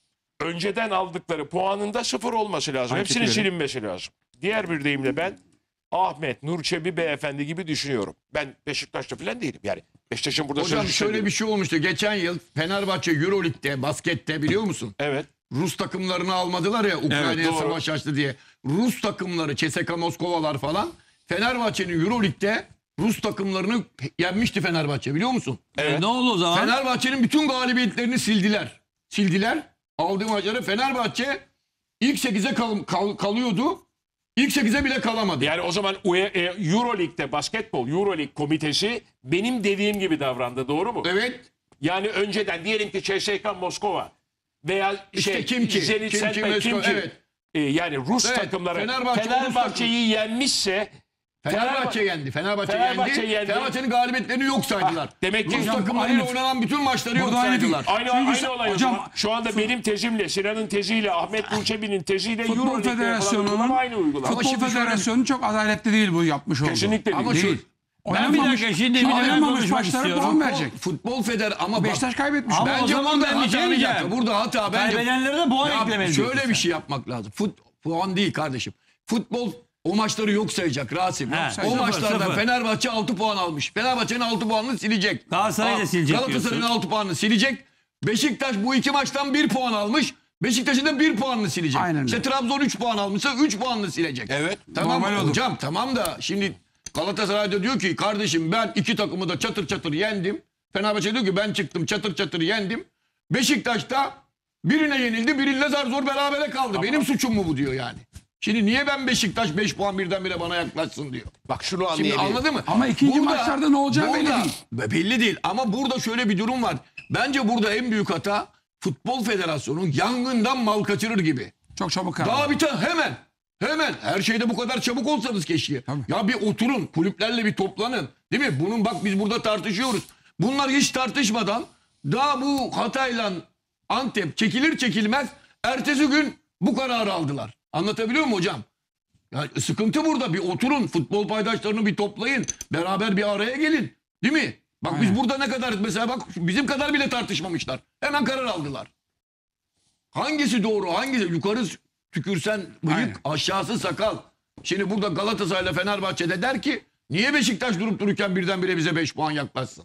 önceden aldıkları puanında sıfır olması lazım. Antep'i Hepsinin verin. silinmesi lazım. Diğer bir deyimle ben Ahmet Nur Çebi beyefendi gibi düşünüyorum. Ben Beşiktaş'ta falan değilim. Yani Beşiktaş'ın burada Hocam sözcüsü şöyle değilim. bir şey olmuştu. Geçen yıl Fenerbahçe Euroleague'de baskette biliyor musun? Evet. Rus takımlarını almadılar ya Ukrayna'ya doğru. savaş açtı diye. Rus takımları C S K A Moskovalar falan Fenerbahçe'nin Euroleague'de Rus takımlarını yenmişti Fenerbahçe biliyor musun? E, ne oldu o zaman? Fenerbahçe'nin bütün galibiyetlerini sildiler. Sildiler. Aldığı maçları Fenerbahçe ilk sekize kal- kal- kalıyordu. İlk sekize bile kalamadı. Yani o zaman U E- e, Euroleague'de basketbol Euroleague komitesi benim dediğim gibi davrandı. Doğru mu? Evet. Yani önceden diyelim ki C S K A Moskova veya İşte şey, Kimki, Zenit Kimki, St. Petersburg, Moskova, Kimki. evet. E, yani Rus Evet, takımları Fenerbahçe, Fenerbahçe'yi yenmişse Fenerbahçe yendi. Fenerbahçe, Fenerbahçe yendi. yendi. Fenerbahçe'nin galibiyetlerini yok saydılar. demek ki Rus Hocam, takımlarıyla aynı- oynanan bütün maçları yok Burada aynı saydılar. değil. aynı, Çünkü aynı olay hocam- hocam. Şu anda benim tezimle, Sinan'ın teziyle, Ahmet Nurçebi'nin teziyle Futbol Euroleague'de yapılan Federasyonu'nun uygulama aynı uygulama. Ama Futbol şimdi şöyle- Federasyonu çok adaletli değil bu yapmış olduğu. Kesinlikle değil. Ama Değil. şu Ben bir Oynanmamış, dakika şimdi bir dakika oynanmamış konuşmak maçlara istiyorum. puan verecek. Futbol Feder ama bak, Beşiktaş kaybetmiş. Ama bence o zaman burada ben bir şey hata bir diyeceğim. dakika. Burada hata bence. Kaybedenlere de puan Ya eklemeli şöyle diyorsun bir sen. şey yapmak lazım. Fut, puan değil kardeşim. Futbol o maçları yok sayacak Rasim. He, o sıfır, maçlarda sıfır. Fenerbahçe altı puan almış. Fenerbahçe'nin altı puanını silecek. Galatasaray da Aa, silecek Galatasaray'ın diyorsun. altı puanını silecek. Beşiktaş bu iki maçtan bir puan almış. Beşiktaş'ın da bir puanını silecek. Aynen öyle. İşte Trabzon üç puan almışsa üç puanını silecek. Evet. Tamam Normal olur. hocam tamam da şimdi Galatasaray'da diyor ki kardeşim ben iki takımı da çatır çatır yendim. Fenerbahçe diyor ki ben çıktım çatır çatır yendim. Beşiktaş'ta birine yenildi birine zar zor berabere kaldı. Benim suçum mu bu diyor yani. Şimdi niye ben Beşiktaş beş puan birdenbire bana yaklaşsın diyor. Bak şunu Şimdi anlayabilirim. anladın mı? Ama ikinci maçlarda ne olacağı belli burada- değil. Belli değil ama burada şöyle bir durum var. Bence burada en büyük hata Futbol Federasyonu yangından mal kaçırır gibi. Çok çabuk karar. Daha bir tane hemen. Hemen. Her şeyde bu kadar çabuk olsanız keşke. Tabii. Ya bir oturun. Kulüplerle bir toplanın. Değil mi? Bunun bak biz burada tartışıyoruz. Bunlar hiç tartışmadan daha bu Hatay'la Antep çekilir çekilmez ertesi gün bu kararı aldılar. Anlatabiliyor muyum hocam? Ya sıkıntı burada. Bir oturun. Futbol paydaşlarını bir toplayın. Beraber bir araya gelin. Değil mi? Bak biz Aynen. burada ne kadar mesela bak bizim kadar bile tartışmamışlar. Hemen karar aldılar. Hangisi doğru hangisi yukarı tükürsen bıyık Aynen. aşağısı sakal. Şimdi burada Galatasaray'la Fenerbahçe'de der ki niye Beşiktaş durup dururken birdenbire bize beş puan yaklaşsın?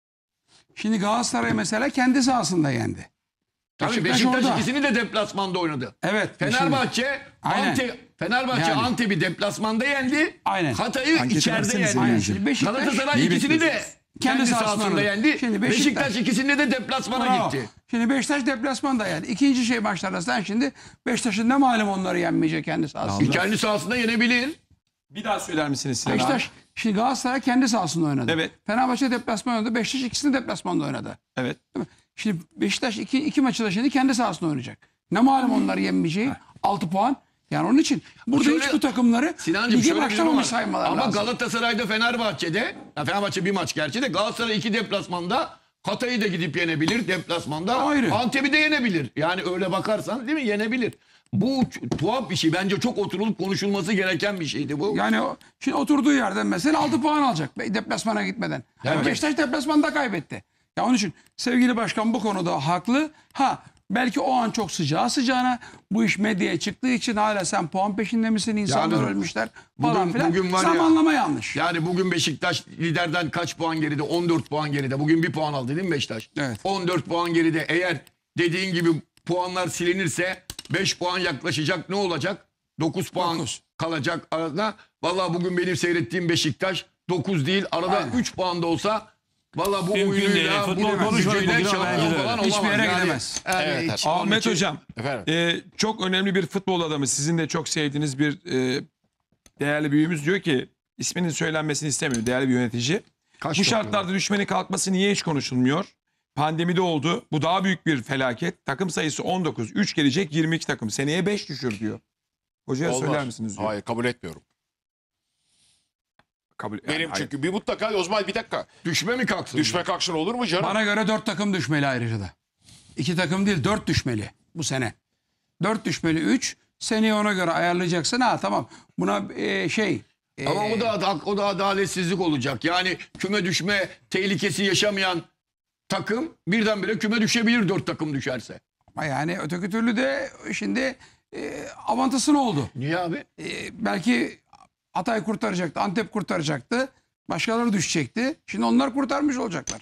Şimdi Galatasaray mesela kendi sahasında yendi. Tabii Beşiktaş Beşiktaş, orada. ikisini de deplasmanda oynadı. Evet. Fenerbahçe Aynen. Antep Fenerbahçe Yani. Antep'i deplasmanda yendi. Aynen. Hatay'ı Anketi içeride versenize yendi. Aynen. Aynen. Şimdi Beşiktaş, Galatasaray Neyi ikisini de bekliyorsunuz? kendi, Kendi sahasında sahasında yendi. Şimdi Beşiktaş, Beşiktaş ikisinde de deplasmana Bravo. gitti. Şimdi Beşiktaş deplasmanda yani. İkinci şey maçlarda sen şimdi Beşiktaş'ın ne malum onları yenmeyecek kendi sahasında. Kendi sahasında yenebilir. Bir daha söyler misiniz Sinan abi? Beşiktaş şimdi Galatasaray kendi sahasında oynadı. Evet. Fenerbahçe deplasman oynadı. Beşiktaş ikisini deplasmanda oynadı. Evet. Değil mi? Şimdi Beşiktaş iki, iki maçı da şimdi kendi sahasında oynayacak. Ne malum onları yenmeyeceği. altı puan. Yani onun için burada Şöyle- hiç bu takımları Sinancığım lige şöyle bir durum var. başlamamış saymalar Ama lazım. Galatasaray'da Fenerbahçe'de ya Fenerbahçe bir maç gerçi de Galatasaray iki deplasmanda Hatay'ı da gidip yenebilir deplasmanda. Ayrı. Antep'i de yenebilir. Yani öyle bakarsan değil mi yenebilir. bu tuhaf bir şey. Bence çok oturulup konuşulması gereken bir şeydi bu. Yani o- şimdi oturduğu yerden mesela altı puan alacak be- deplasmana gitmeden. Evet. Beşiktaş deplasmanda kaybetti. Ya onun için sevgili başkan bu konuda haklı. Ha belki o an çok sıcağı sıcağına bu iş medyaya çıktığı için hala sen puan peşinde misin? İnsanlar Yani ölmüşler falan bugün- filan. bugün var ya- Zamanlama yanlış. Yani bugün Beşiktaş liderden kaç puan geride? on dört puan geride. Bugün bir puan aldı değil mi Beşiktaş? Evet. on dört puan geride. Eğer dediğin gibi puanlar silinirse beş puan yaklaşacak. Ne olacak? dokuz puan Dokuz. kalacak arada. Vallahi bugün benim seyrettiğim Beşiktaş dokuz değil. Arada Aynen. üç puan da olsa vallahi bu Mümkün oyunuyla, değil. bu Futbol konuşmadık gücüyle bugün ama şampiyon bence de falan öyle. olamaz. Hiçbir yere Yani- gidemez. Yani Evet, hiç- evet. onun Ahmet için- Hocam, Efendim? e, çok önemli bir futbol adamı. Sizin de çok sevdiğiniz bir e, değerli büyüğümüz diyor ki isminin söylenmesini istemiyor. Değerli bir yönetici. Kaç Bu top şartlarda düşmenin kalkması niye hiç konuşulmuyor? Pandemide oldu. Bu daha büyük bir felaket. Takım sayısı on dokuz. üç gelecek yirmi iki takım. Seneye beş düşür diyor. Hocaya Olmaz. söyler misiniz diyor. Hayır, kabul etmiyorum. Kabul, yani Benim hayır. çünkü bir mutlaka o zaman bir dakika. Düşme mi kalksın? Düşme kalksın olur mu canım? Bana göre dört takım düşmeli ayrıca da. İki takım değil dört düşmeli bu sene. Dört düşmeli üç. Seneye ona göre ayarlayacaksın. Ha tamam buna e, şey. e, Ama o da o da adaletsizlik olacak. Yani küme düşme tehlikesi yaşamayan takım birdenbire küme düşebilir dört takım düşerse. ama yani öteki türlü de şimdi e, avantajı ne oldu? Niye abi? E, belki Hatay kurtaracaktı, Antep kurtaracaktı. Başkaları düşecekti. Şimdi onlar kurtarmış olacaklar.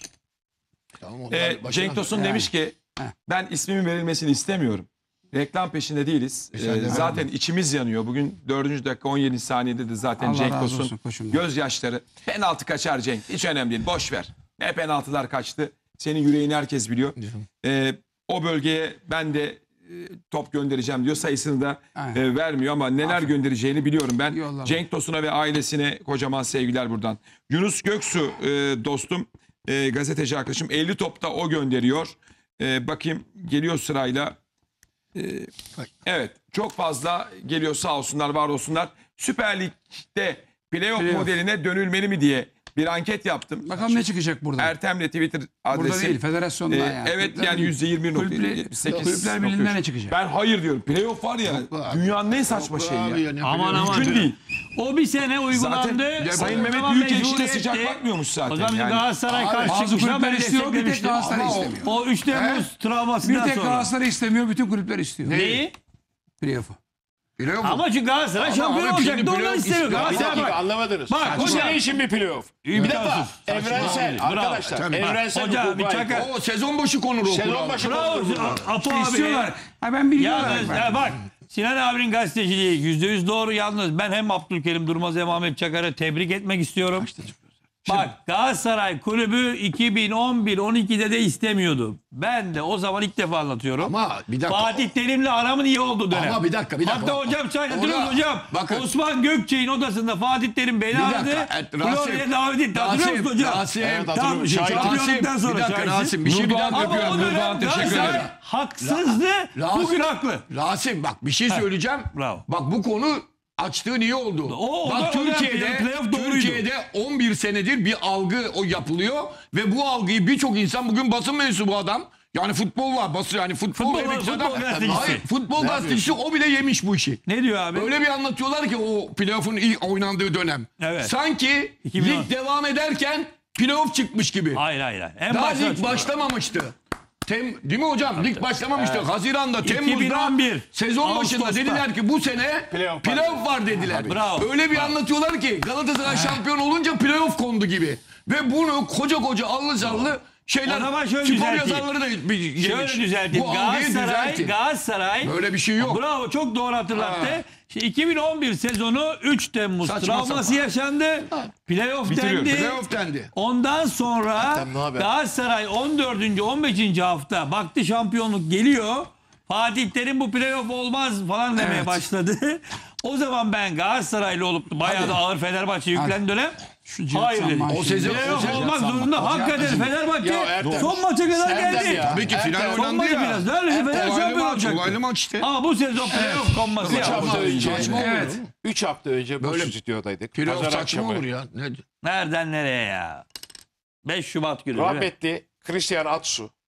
Tamam, Ee, başına- Cenk Tosun Yani. demiş ki Heh. ben ismimin verilmesini istemiyorum. Reklam peşinde değiliz. sen Ee, de zaten içimiz yanıyor. Bugün dördüncü dakika on yedinci saniyede de zaten Allah Cenk razı Tosun olsun koçum. gözyaşları. Penaltı kaçar Cenk. Hiç önemli değil. Boş ver. Ne penaltılar kaçtı. Senin yüreğini herkes biliyor. Ee, o bölgeye ben de e, top göndereceğim diyor. Sayısını da Aynen. e, vermiyor ama neler göndereceğini biliyorum ben. Yolla. Cenk Tosun'a ve ailesine kocaman sevgiler buradan. Yunus Göksu e, dostum, e, gazeteci arkadaşım elli topta o gönderiyor. E, bakayım geliyor sırayla. E, evet çok fazla geliyor sağ olsunlar var olsunlar. Süper Lig'de playoff Playoff. modeline dönülmeli mi diye bir anket yaptım. Bakalım ne çıkacak burada? Ertem'le Twitter adresi. Burada değil, federasyonda Ee, yani. Evet Kulüpler yani Birliği. yüzde yirmi nokta Kulüpler- sekiz. Kulüpler Birliği'nden ne çıkacak? Ben hayır diyorum. Playoff var ya dünyanın en saçma şeyi ya. Aman aman. Mümkün değil. O bir sene uygulandı. Zaten Sayın O Mehmet zaman Büyükekşi de mecburiyetti. sıcak bakmıyormuş zaten. O zaman yani. Galatasaray karşı Bazı çıkmışlar. kulüpler Ben istiyor, bir tek desteklemiştim. Galatasaray Ama o- istemiyor. O üç Temmuz Bir travmasından tek sonra. Galatasaray istemiyor, bütün kulüpler istiyor. Neyi? Playoff'u. Biliyor musun? Ama çünkü Galatasaray Ama şampiyon abi olacak. şimdi Da ondan playoff istemiyor. istiyor. Bir Galatasaray dakika bak. anlamadınız. Bak, Bu hocam. ne için bir playoff? Bir Bir defa dakika. evrensel Bravo. arkadaşlar. Tabii. Evrensel Hocam, hukuk bir var. çakar- O sezon başı konur o Sezon kural. başı Bravo. konulur burada. Apo abi. İstiyorlar. Ha ben bilgi olarak Yalnız verdim. ya bak Sinan abinin gazeteciliği yüzde yüz doğru yalnız. Ben hem Abdülkerim Durmaz hem Ahmet Çakar'ı tebrik etmek istiyorum. Bak Galatasaray kulübü iki bin on bir on ikide de istemiyordu. Ben de o zaman ilk defa anlatıyorum. Ama bir dakika. Fatih Terim'le aramın iyi olduğu dönem. Ama bir dakika, bir dakika. Hatta hocam çay Orada- hocam. bakın. Osman Gökçek'in odasında Fatih Terim beni Bir aradı. dakika. Evet, Rasim. Florya'ya davet etti. Hatırlıyor Rasim, musun hocam? Rasim. Evet, Tam hatırlıyorum. şey, Şahit. şampiyonluktan Rasim, sonra bir dakika şahitsin. Rasim. Bir şey bir Nurdoğan dakika. Ama öpüyorum. o dönem Nurdoğan teşekkür Galatasaray ederim. haksızdı. Rasim. Bugün haklı. Rasim bak bir şey söyleyeceğim. Bravo. Bak bu konu açtığın iyi oldu. O- o da- bak o da Türkiye'de yani playoff doğruydu. Türkiye'de on bir senedir bir algı o yapılıyor ve bu algıyı birçok insan bugün basın mensubu adam yani futbol var basın yani futbol, Futbol- emekçi futbol adam. gazetecisi. Hayır, futbol gazetecisi o bile yemiş bu işi. Ne diyor abi? Öyle bir anlatıyorlar ki o playoff'un ilk oynandığı dönem. Evet. Sanki iki bin on. lig devam ederken playoff çıkmış gibi. Hayır hayır. hayır. En Daha başta lig açıklama. başlamamıştı. Tem, değil mi hocam? Lig başlamamıştı. Haziran'da, Temmuz'da iki bin on bir. sezon başında Ağustos'ta. dediler ki bu sene Playoff playoff, var. var dediler. Bravo. Öyle bir anlatıyorlar ki Galatasaray şampiyon olunca playoff kondu gibi. Ve bunu koca koca allı sallı şeyler O zaman şöyle spor düzelteyim. yazarları da bir yemiş. Şöyle düzelteyim. Bu algıyı Galatasaray, düzeltin. Galatasaray. Böyle bir şey yok. Bravo çok doğru hatırlattı. Ha. Şimdi iki bin on bir sezonu üç Temmuz Saçma travması sapan. yaşandı. Playoff Bitiriyor. dendi. Playoff dendi. Ondan sonra Hatem, ne haber? Galatasaray on dördüncü on beşinci hafta baktı şampiyonluk geliyor. Fatih Terim bu playoff olmaz falan demeye Evet. başladı. O zaman ben Galatasaraylı olup bayağı da ağır Fenerbahçe yüklen dönem. Şu cihat Hayır dedik. sanma O sezon- o Playoff sezon- olmak zorunda. Hakikaten Fenerbahçe Ya Ertem, son maça kadar Serdar geldi. ya. Tabii ki Ertem, final son Son oynandı maçı ya. biraz. Neredeyse Fener Olaylı şampiyon maç, olacaktı. olaylı maç işte. Ama bu sezon playoff konması Üç hafta yaptı. önce. Saçma olur. Evet. Üç hafta önce bu Böyle- stüdyodaydık. Playoff Pazar saçma akşamı. olur ya. Ne? Nereden nereye ya? beş Şubat günü. değil mi? Rahmetli Christian Atsu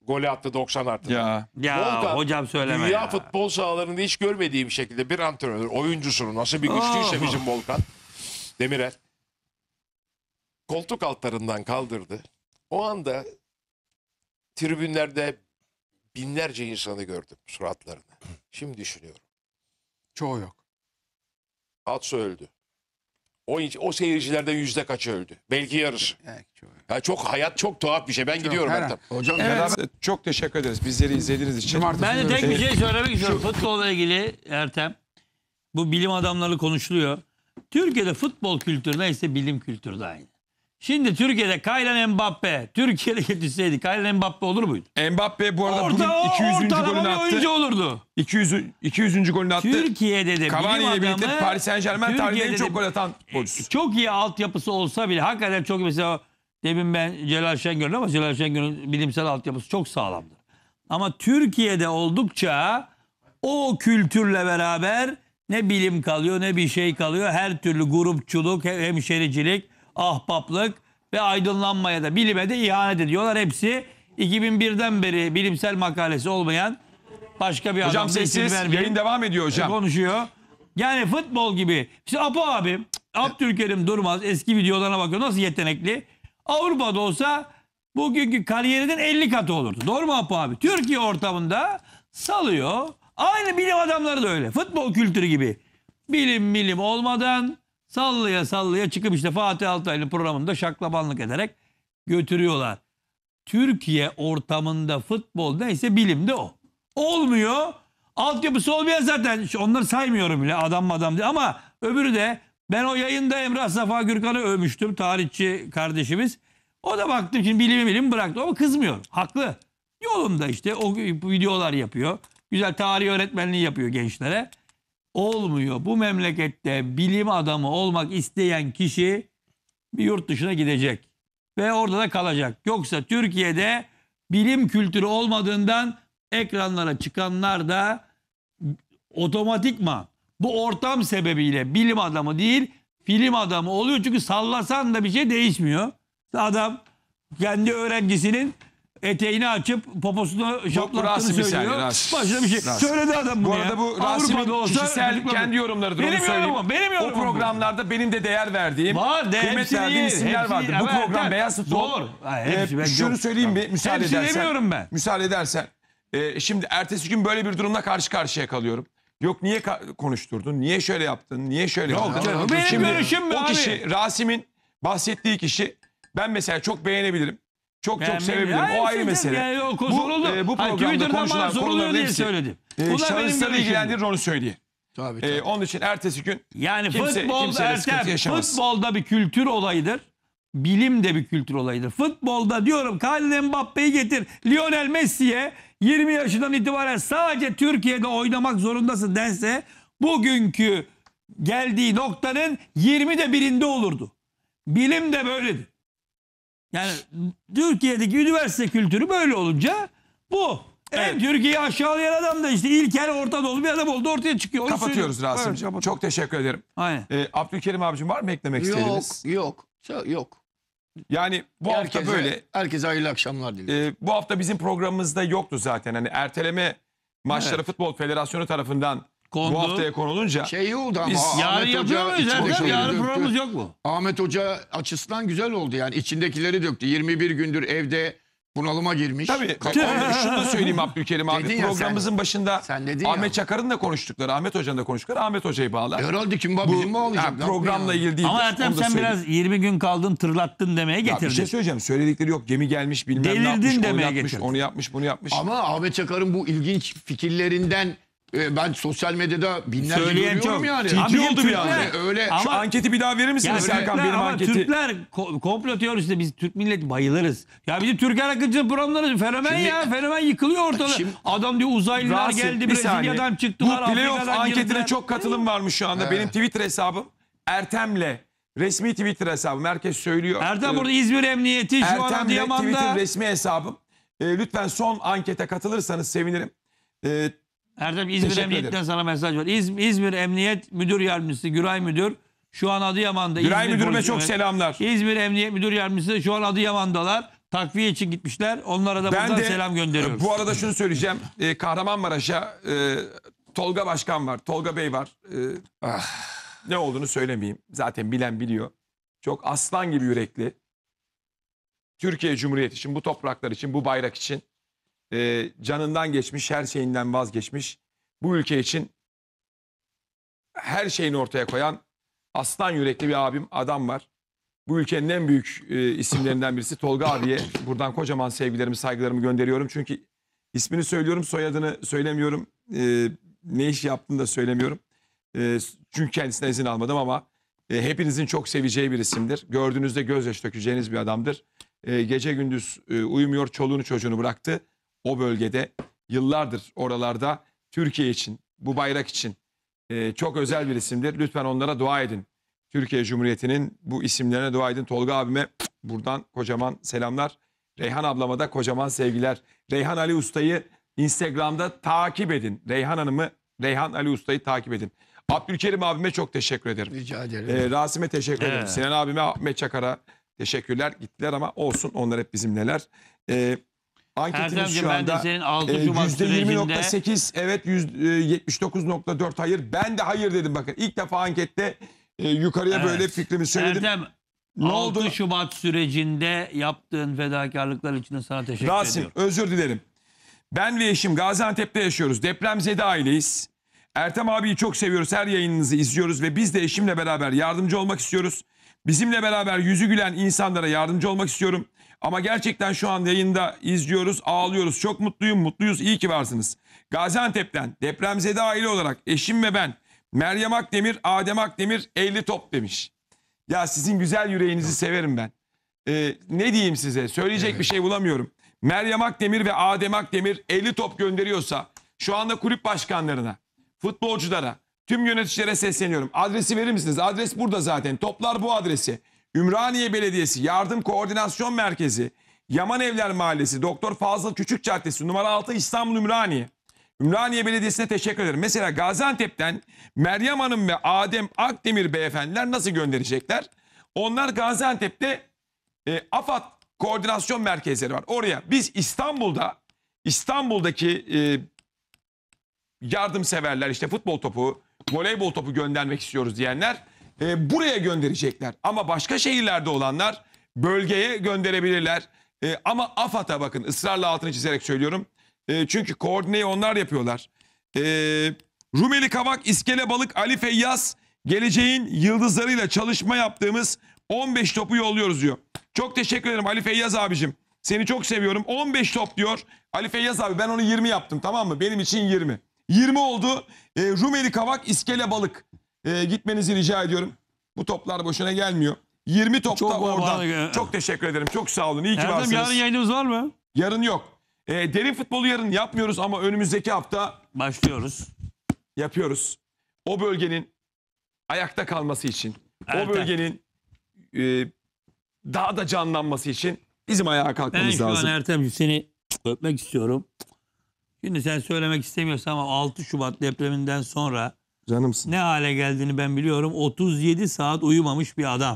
Golü attı doksan artıda. Ya. Ya Volkan, hocam söyleme Dünya ya. futbol sahalarında hiç görmediğim şekilde bir antrenör, oyuncusunu nasıl bir güçlüyse Oh. bizim Volkan Demirel koltuk altlarından kaldırdı. O anda tribünlerde binlerce insanı gördüm suratlarını. Şimdi düşünüyorum. Çoğu yok. Atso öldü. O, o seyircilerden yüzde kaçı öldü? Belki yarısı. Evet, çoğu yok. Ya çok hayat çok tuhaf bir şey. Ben gidiyorum her Ertem. Hocam Beraber- çok teşekkür ederiz bizleri izlediğiniz için. Cumartesi Ben de görüşürüz. tek bir şey söylemek istiyorum. Futbolla ilgili Ertem. Bu bilim adamları konuşuluyor. Türkiye'de futbol kültürü neyse bilim kültürü de aynı. Şimdi Türkiye'de Kylian Mbappe, Türkiye'de getirseydi Kylian Mbappe olur muydu? Mbappe bu arada Orta, bugün iki yüzüncü golünü ortalama bir oyuncu attı. olurdu. iki yüz iki yüzüncü golünü attı. Türkiye'de de Cavani bilim ile birlikte adamı Paris Saint Germain tarihinin en Türkiye'de çok de- gol atan futbolcusu. çok iyi altyapısı olsa bile hakikaten çok mesela o- demin ben Celal Şengör'ün ama Celal Şengör'ün bilimsel altyapısı çok sağlamdır. Ama Türkiye'de oldukça o kültürle beraber ne bilim kalıyor ne bir şey kalıyor. Her türlü grupçuluk, he- hemşericilik, ahbaplık ve aydınlanmaya da bilime de ihanet ediyorlar. Hepsi iki bin birden beri bilimsel makalesi olmayan başka bir Hocam adam. isim sessiz vermeyeyim, yayın devam ediyor hocam. konuşuyor. Yani futbol gibi. İşte Apo abim, Abdülkerim Durmaz eski videolarına bakıyor. Nasıl yetenekli. Avrupa'da olsa bugünkü kariyerinin elli katı olurdu. Doğru mu Apo abi? Türkiye ortamında salıyor. Aynı bilim adamları da öyle. Futbol kültürü gibi. Bilim bilim olmadan sallaya sallaya çıkıp işte Fatih Altaylı'nın programında şaklabanlık ederek götürüyorlar. Türkiye ortamında futbol neyse bilim de o. Olmuyor. Altyapısı olmayan zaten işte onları saymıyorum bile adam adam diye ama öbürü de ben o yayında Emrah Safa Gürkan'ı övmüştüm tarihçi kardeşimiz. O da baktım şimdi bilimi bilim bıraktı ama kızmıyor. Haklı. Yolunda işte o videolar yapıyor. Güzel tarih öğretmenliği yapıyor gençlere. Olmuyor. Bu memlekette bilim adamı olmak isteyen kişi bir yurt dışına gidecek. Ve orada da kalacak. Yoksa Türkiye'de bilim kültürü olmadığından ekranlara çıkanlar da otomatikman bu ortam sebebiyle bilim adamı değil film adamı oluyor. Çünkü sallasan da bir şey değişmiyor. Adam kendi öğrencisinin eteğini açıp poposunu şaplattığını Rasim bir söylüyor. saniye, Rasim. Başka bir şey. Rasim. Söyledi adam bunu Bu arada ya. bu Rasim'in Avrupa'da olsa kişisel tutuklanır. kendi yorumlarıdır onu Benim söyleyeyim. yorumum, benim O yorumum. programlarda benim de değer verdiğim, Var, de, kıymet hepsini verdiğim değil, isimler hepsini vardır. değil. Bu Evet, program evet. Beyaz Futbol. Doğru. Ha, Ee, hepsi ben şunu çok- söyleyeyim bir müsaade Hepsi edersen. demiyorum ben. Müsaade edersen. Ee, şimdi ertesi gün böyle bir durumla karşı karşıya kalıyorum. Yok niye ka- konuşturdun? Niye şöyle yaptın? Niye şöyle yaptın? canım, benim Şimdi görüşüm bu o abi. kişi Rasim'in bahsettiği kişi ben mesela çok beğenebilirim. Çok çok Yani sevebilirim. yani o ayrı hepsi- mesele. Yani o bu, soruldu. e, bu Hayır, programda Twitter'dan bana konuşulan soruluyor konuların diye hepsi söyledim. e, Bunlar benim şahısları görüşüm. ilgilendirir onu söyleyeyim. Tabii, E, tabii. onun için ertesi gün Yani kimse, futbol kimseyle sıkıntı Ertem, yaşamaz. futbolda bir kültür olayıdır. Bilim de bir kültür olayıdır. Futbolda diyorum Kylian Mbappe'yi getir. Lionel Messi'ye yirmi yaşından itibaren sadece Türkiye'de oynamak zorundasın dense bugünkü geldiği noktanın yirmide birinde olurdu. Bilim de böyledir. Yani Türkiye'deki üniversite kültürü böyle olunca bu. Evet. En Türkiye'yi aşağılayan adam da işte İlker Orta Doğulu bir adam oldu ortaya çıkıyor. Onu Kapatıyoruz söylüyorum. Evet, Rasim'ciğim. kapat- Çok teşekkür ederim. Aynen. E, Abdülkerim abicim var mı eklemek Yok, istediğiniz? yok. Yok. Yok. Yani bu hafta Herkese, böyle. herkese hayırlı akşamlar diliyorum. E, bu hafta bizim programımızda yoktu zaten. Hani erteleme maçları Evet. Futbol Federasyonu tarafından Kondu. bu haftaya konulunca Şey iyi oldu ama Biz- Yarın Ahmet yapıyor Hoca muyuz Erdem? içindekileri Yarın döktü. programımız yok mu? Ahmet Hoca açısından güzel oldu yani içindekileri döktü. yirmi bir gündür evde bunalıma girmiş. tabii Kapalı. onu- şunu da söyleyeyim Abdülkerim abi. Dedin ya Programımızın sen. başında Sen dedin Ahmet ya. Çakar'ın da konuştukları, Ahmet Hoca'nın da konuştukları Ahmet Hoca'yı bağlar. Herhalde kim var Bu bizim mi alacak? ha, programla ilgili değil. Ama Ertem Onu da sen söyleyeyim. biraz yirmi gün kaldın tırlattın demeye Ya bir getirdin. şey söyleyeceğim. Söyledikleri yok. Gemi gelmiş bilmem Delirdin ne yapmış. Onu demeye yapmış, getirdin. onu yapmış, bunu yapmış. Ama Ahmet Çakar'ın bu ilginç fikirlerinden e, ben sosyal medyada binlerce Söyleyen görüyorum çok. yani. Tilki Abi oldu bir Türkler- anda. Yani öyle Ama- Şu anketi bir daha verir Ya misiniz Serkan Türkler, benim ama anketi? Türkler ko- komplo teorisinde biz Türk milleti bayılırız. Ya bizim Türker akıncı programları fenomen Şimdi- ya. Fenomen yıkılıyor ortalığı. Şimdi- Adam diyor uzaylılar Rasim, geldi bir saniye. Brezilya'dan çıktılar. Bu playoff Afrika'dan anketine girdiler. çok katılım varmış şu anda. Evet. Benim Twitter hesabım Ertem'le resmi Twitter hesabım. Herkes söylüyor. Ertem Ee, burada İzmir Emniyeti şu an Ertem'le Twitter Adıyaman'da. resmi hesabım. Ee, lütfen son ankete katılırsanız sevinirim. Ee, Ertem İzmir Teşekkür Emniyet'ten ederim. sana mesaj var. İz- İzmir Emniyet Müdür Yardımcısı Güray Müdür şu an Adıyaman'da. Güray İzmir Müdürüme polisi- çok selamlar. İzmir Emniyet Müdür Yardımcısı şu an Adıyaman'dalar. takviye için gitmişler. Onlara da Ben buradan de selam gönderiyoruz. bu arada şunu söyleyeceğim. E, Kahramanmaraş'a e, Tolga Başkan var. Tolga Bey var. E, ah, ne olduğunu söylemeyeyim. Zaten bilen biliyor. Çok aslan gibi yürekli. Türkiye Cumhuriyeti için, bu topraklar için, bu bayrak için e, canından geçmiş, her şeyinden vazgeçmiş. Bu ülke için her şeyini ortaya koyan aslan yürekli bir abim, adam var. Bu ülkenin en büyük e, isimlerinden birisi Tolga abiye buradan kocaman sevgilerimi, saygılarımı gönderiyorum. Çünkü ismini söylüyorum, soyadını söylemiyorum. E, ne iş yaptığını da söylemiyorum. E, çünkü kendisinden izin almadım ama e, hepinizin çok seveceği bir isimdir. Gördüğünüzde gözyaşı dökeceğiniz bir adamdır. E, gece gündüz e, uyumuyor, çoluğunu çocuğunu bıraktı. O bölgede yıllardır oralarda Türkiye için, bu bayrak için e, çok özel bir isimdir. Lütfen onlara dua edin. Türkiye Cumhuriyeti'nin bu isimlerine dua edin. Tolga abime buradan kocaman selamlar. Reyhan ablama da kocaman sevgiler. Reyhan Ali Usta'yı Instagram'da takip edin. Reyhan Hanım'ı, Reyhan Ali Usta'yı takip edin. Abdülkerim abime çok teşekkür ederim. Rica ederim. Ee, Rasim'e teşekkür ederim. Evet. Sinan abime, Ahmet Çakar'a teşekkürler. Gittiler ama olsun, onlar hep bizimleler. Ee, anketimiz Ertemciğim, şu ben de anda senin altı e, Şubat yüzde yirmi nokta sürecinde sekiz evet, yüzde yetmiş dokuz nokta dört hayır. Ben de hayır dedim bakın. İlk defa ankette e, yukarıya Evet. böyle fikrimi söyledim. Ertem, Ne altı oldu? Şubat sürecinde yaptığın fedakarlıklar için de sana teşekkür Rasim, ediyorum. özür dilerim. Ben ve eşim Gaziantep'te yaşıyoruz. Depremzede aileyiz. Ertem abiyi çok seviyoruz. Her yayınınızı izliyoruz ve biz de eşimle beraber yardımcı olmak istiyoruz. Bizimle beraber yüzü gülen insanlara yardımcı olmak istiyorum. Ama gerçekten şu an yayında izliyoruz, ağlıyoruz. Çok mutluyum, mutluyuz. İyi ki varsınız. Gaziantep'ten depremzede aile olarak eşim ve ben, Meryem Akdemir, Adem Akdemir elli top demiş. Ya sizin güzel yüreğinizi severim ben. Ee, ne diyeyim size? Söyleyecek bir şey bulamıyorum. Meryem Akdemir ve Adem Akdemir elli top gönderiyorsa şu anda kulüp başkanlarına, futbolculara, tüm yöneticilere sesleniyorum. Adresi verir misiniz? Adres burada zaten. Toplar bu adresi. Ümraniye Belediyesi Yardım Koordinasyon Merkezi, Yaman Evler Mahallesi, Doktor Fazıl Küçük Caddesi, numara altı, İstanbul Ümraniye. Ümraniye Belediyesi'ne teşekkür ederim. Mesela Gaziantep'ten Meryem Hanım ve Adem Akdemir beyefendiler nasıl gönderecekler? Onlar Gaziantep'te e, AFAD koordinasyon merkezleri var. Oraya biz İstanbul'da İstanbul'daki e, yardımseverler, işte futbol topu, voleybol topu göndermek istiyoruz diyenler e, buraya gönderecekler. Ama başka şehirlerde olanlar bölgeye gönderebilirler. E, ama AFAD'a bakın, ısrarla altını çizerek söylüyorum. E, çünkü koordineyi onlar yapıyorlar. E, Rumeli Kavak, İskele Balık, Ali Feyyaz, geleceğin yıldızlarıyla çalışma yaptığımız on beş topu yolluyoruz diyor. Çok teşekkür ederim Ali Feyyaz abicim. Seni çok seviyorum. on beş top diyor. Ali Feyyaz abi, ben onu yirmi yaptım, tamam mı? Benim için yirmi. yirmi oldu. E, Rumeli Kavak, İskele Balık. E, gitmenizi rica ediyorum. Bu toplar boşuna gelmiyor. yirmi top Çok da var, oradan. bana- Çok teşekkür ederim. Çok sağ olun. İyi ki Ertem, varsınız. yarın yayınımız var mı? Yarın yok. E, derin futbolu yarın yapmıyoruz ama önümüzdeki hafta Başlıyoruz. yapıyoruz. O bölgenin ayakta kalması için, Ertem. o bölgenin e, daha da canlanması için bizim ayağa Ben kalkmamız şu lazım. an Ertemciğim seni öpmek istiyorum. Şimdi sen söylemek istemiyorsan ama altı Şubat depreminden sonra Canımsın. ne hale geldiğini ben biliyorum. otuz yedi saat uyumamış bir adam.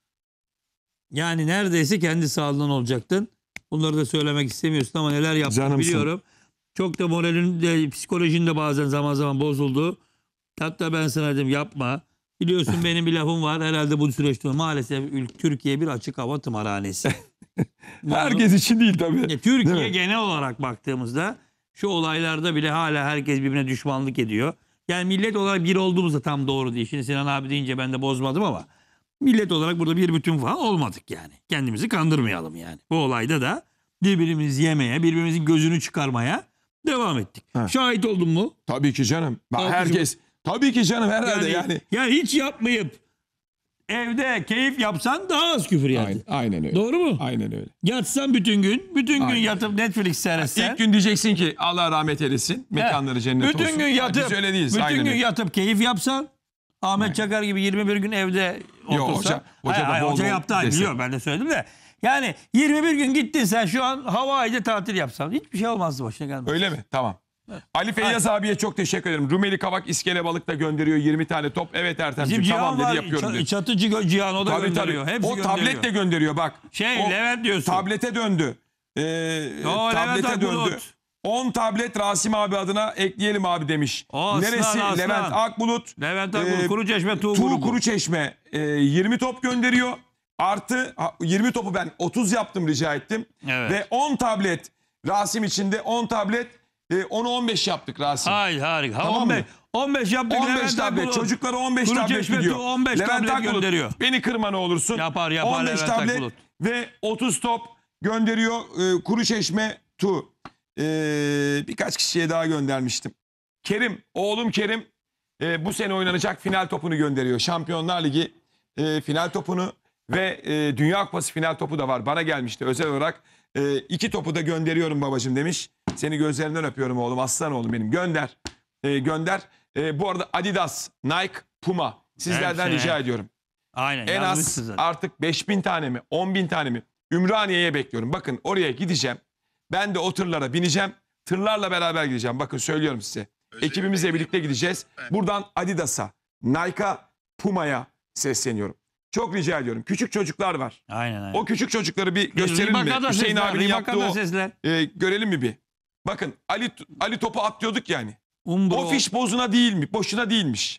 Yani neredeyse kendi sağlığından olacaktın. Bunları da söylemek istemiyorsun ama neler yaptığını Canımsın. biliyorum. Çok da moralin de psikolojin de bazen zaman zaman bozuldu. Hatta ben sana dedim yapma. Biliyorsun benim bir lafım var. Herhalde bu süreçte maalesef ül- Türkiye bir açık hava tımarhanesi. Herkes için değil tabii. Ya Değil Türkiye mi? genel olarak baktığımızda şu olaylarda bile hala herkes birbirine düşmanlık ediyor. Yani millet olarak bir olduğumuzda tam doğru değil. Şimdi Sinan abi deyince ben de bozmadım ama millet olarak burada bir bütün falan olmadık yani. Kendimizi kandırmayalım yani. Bu olayda da birbirimizi yemeye, birbirimizin gözünü çıkarmaya devam ettik. Ha. Şahit oldun mu? Tabii ki canım. Bak, Altı herkes tabii ki canım, herhalde yani. yani hiç yapmayıp evde keyif yapsan daha az küfür yerdin. Aynen, aynen öyle. Doğru mu? Aynen öyle. Yatsan bütün gün, bütün gün Aynen. yatıp Netflix seyretsen. İlk gün diyeceksin ki Allah rahmet eylesin. Mekanları cennet bütün olsun. gün Ha, yatıp, Biz öyle değiliz. bütün aynen gün öyle. yatıp keyif yapsan, Ahmet Çakar gibi yirmi bir gün evde Yo, otursa. hoca- hoca Hayır, da hayır, bol hoca bol yaptı, hayır, dese. biliyorum, ben de söyledim de. Yani yirmi bir gün gittin sen şu an Hawaii'de tatil yapsan hiçbir şey olmazdı, başına gelmez. Öyle mi? Tamam. Ali Feyyaz abiye çok teşekkür ederim. Rumeli Kavak İskele Balık da gönderiyor yirmi tane top. Evet Bizim Ertem'ciğim Cihan tamam dedi var. yapıyorum ça- dedi. Çatıcı Gö- Cihan o da Tabii, gönderiyor. tabii. Hepsi O gönderiyor. tablet de gönderiyor bak. Şey, O Levent diyorsun. Tablete döndü. Ee, O Levent tablete Akbulut. döndü. on tablet Rasim abi adına ekleyelim abi demiş. O aslan, Neresi? aslan. Levent Akbulut. Levent Akbulut, Ee, Kuruçeşme Tuğ Tuğ grubu. Kuruçeşme e, yirmi top gönderiyor. Artı ha, yirmi topu ben otuz yaptım rica ettim. Evet. Ve on tablet Rasim içinde on tablet e, onu on beş yaptık Rasim. Hayır harika. Tamam on beş, mı? on beş yaptık. on beş Levent tablet. Akbulut. Çocuklara on beş tablet Kuruçeşme gidiyor. Tuğ on beş tablet Akbulut, gönderiyor. beni kırma ne olursun. Yapar, yapar on beş Levent tablet Akbulut. ve otuz top gönderiyor e, Kuruçeşme Tu. E, birkaç kişiye daha göndermiştim. Kerim, oğlum Kerim e, bu sene oynanacak final topunu gönderiyor. Şampiyonlar Ligi e, final topunu ve e, Dünya Kupası final topu da var. Bana gelmişti özel olarak. E, iki topu da gönderiyorum babacığım demiş. Seni gözlerinden öpüyorum oğlum, aslan oğlum benim. Gönder, e, gönder. E, bu arada Adidas, Nike, Puma sizlerden Hepsine. rica ediyorum. Aynen. En az yazmışsın zaten. artık beş bin tane mi on bin tane mi Ümraniye'ye bekliyorum. Bakın oraya gideceğim. Ben de o tırlara bineceğim. Tırlarla beraber gideceğim. Bakın söylüyorum size. Ekibimizle birlikte gideceğiz. Buradan Adidas'a, Nike'a, Puma'ya sesleniyorum. Çok rica ediyorum. Küçük çocuklar var. Aynen aynen. O küçük çocukları bir gösterelim mi? Reebok'a da Hüseyin seslen, abinin Reebok'a yaptığı da o seslen. e, görelim mi bir? Bakın Ali Ali topu atlıyorduk yani. Umbro. O fiş bozuna değil mi? Boşuna değilmiş.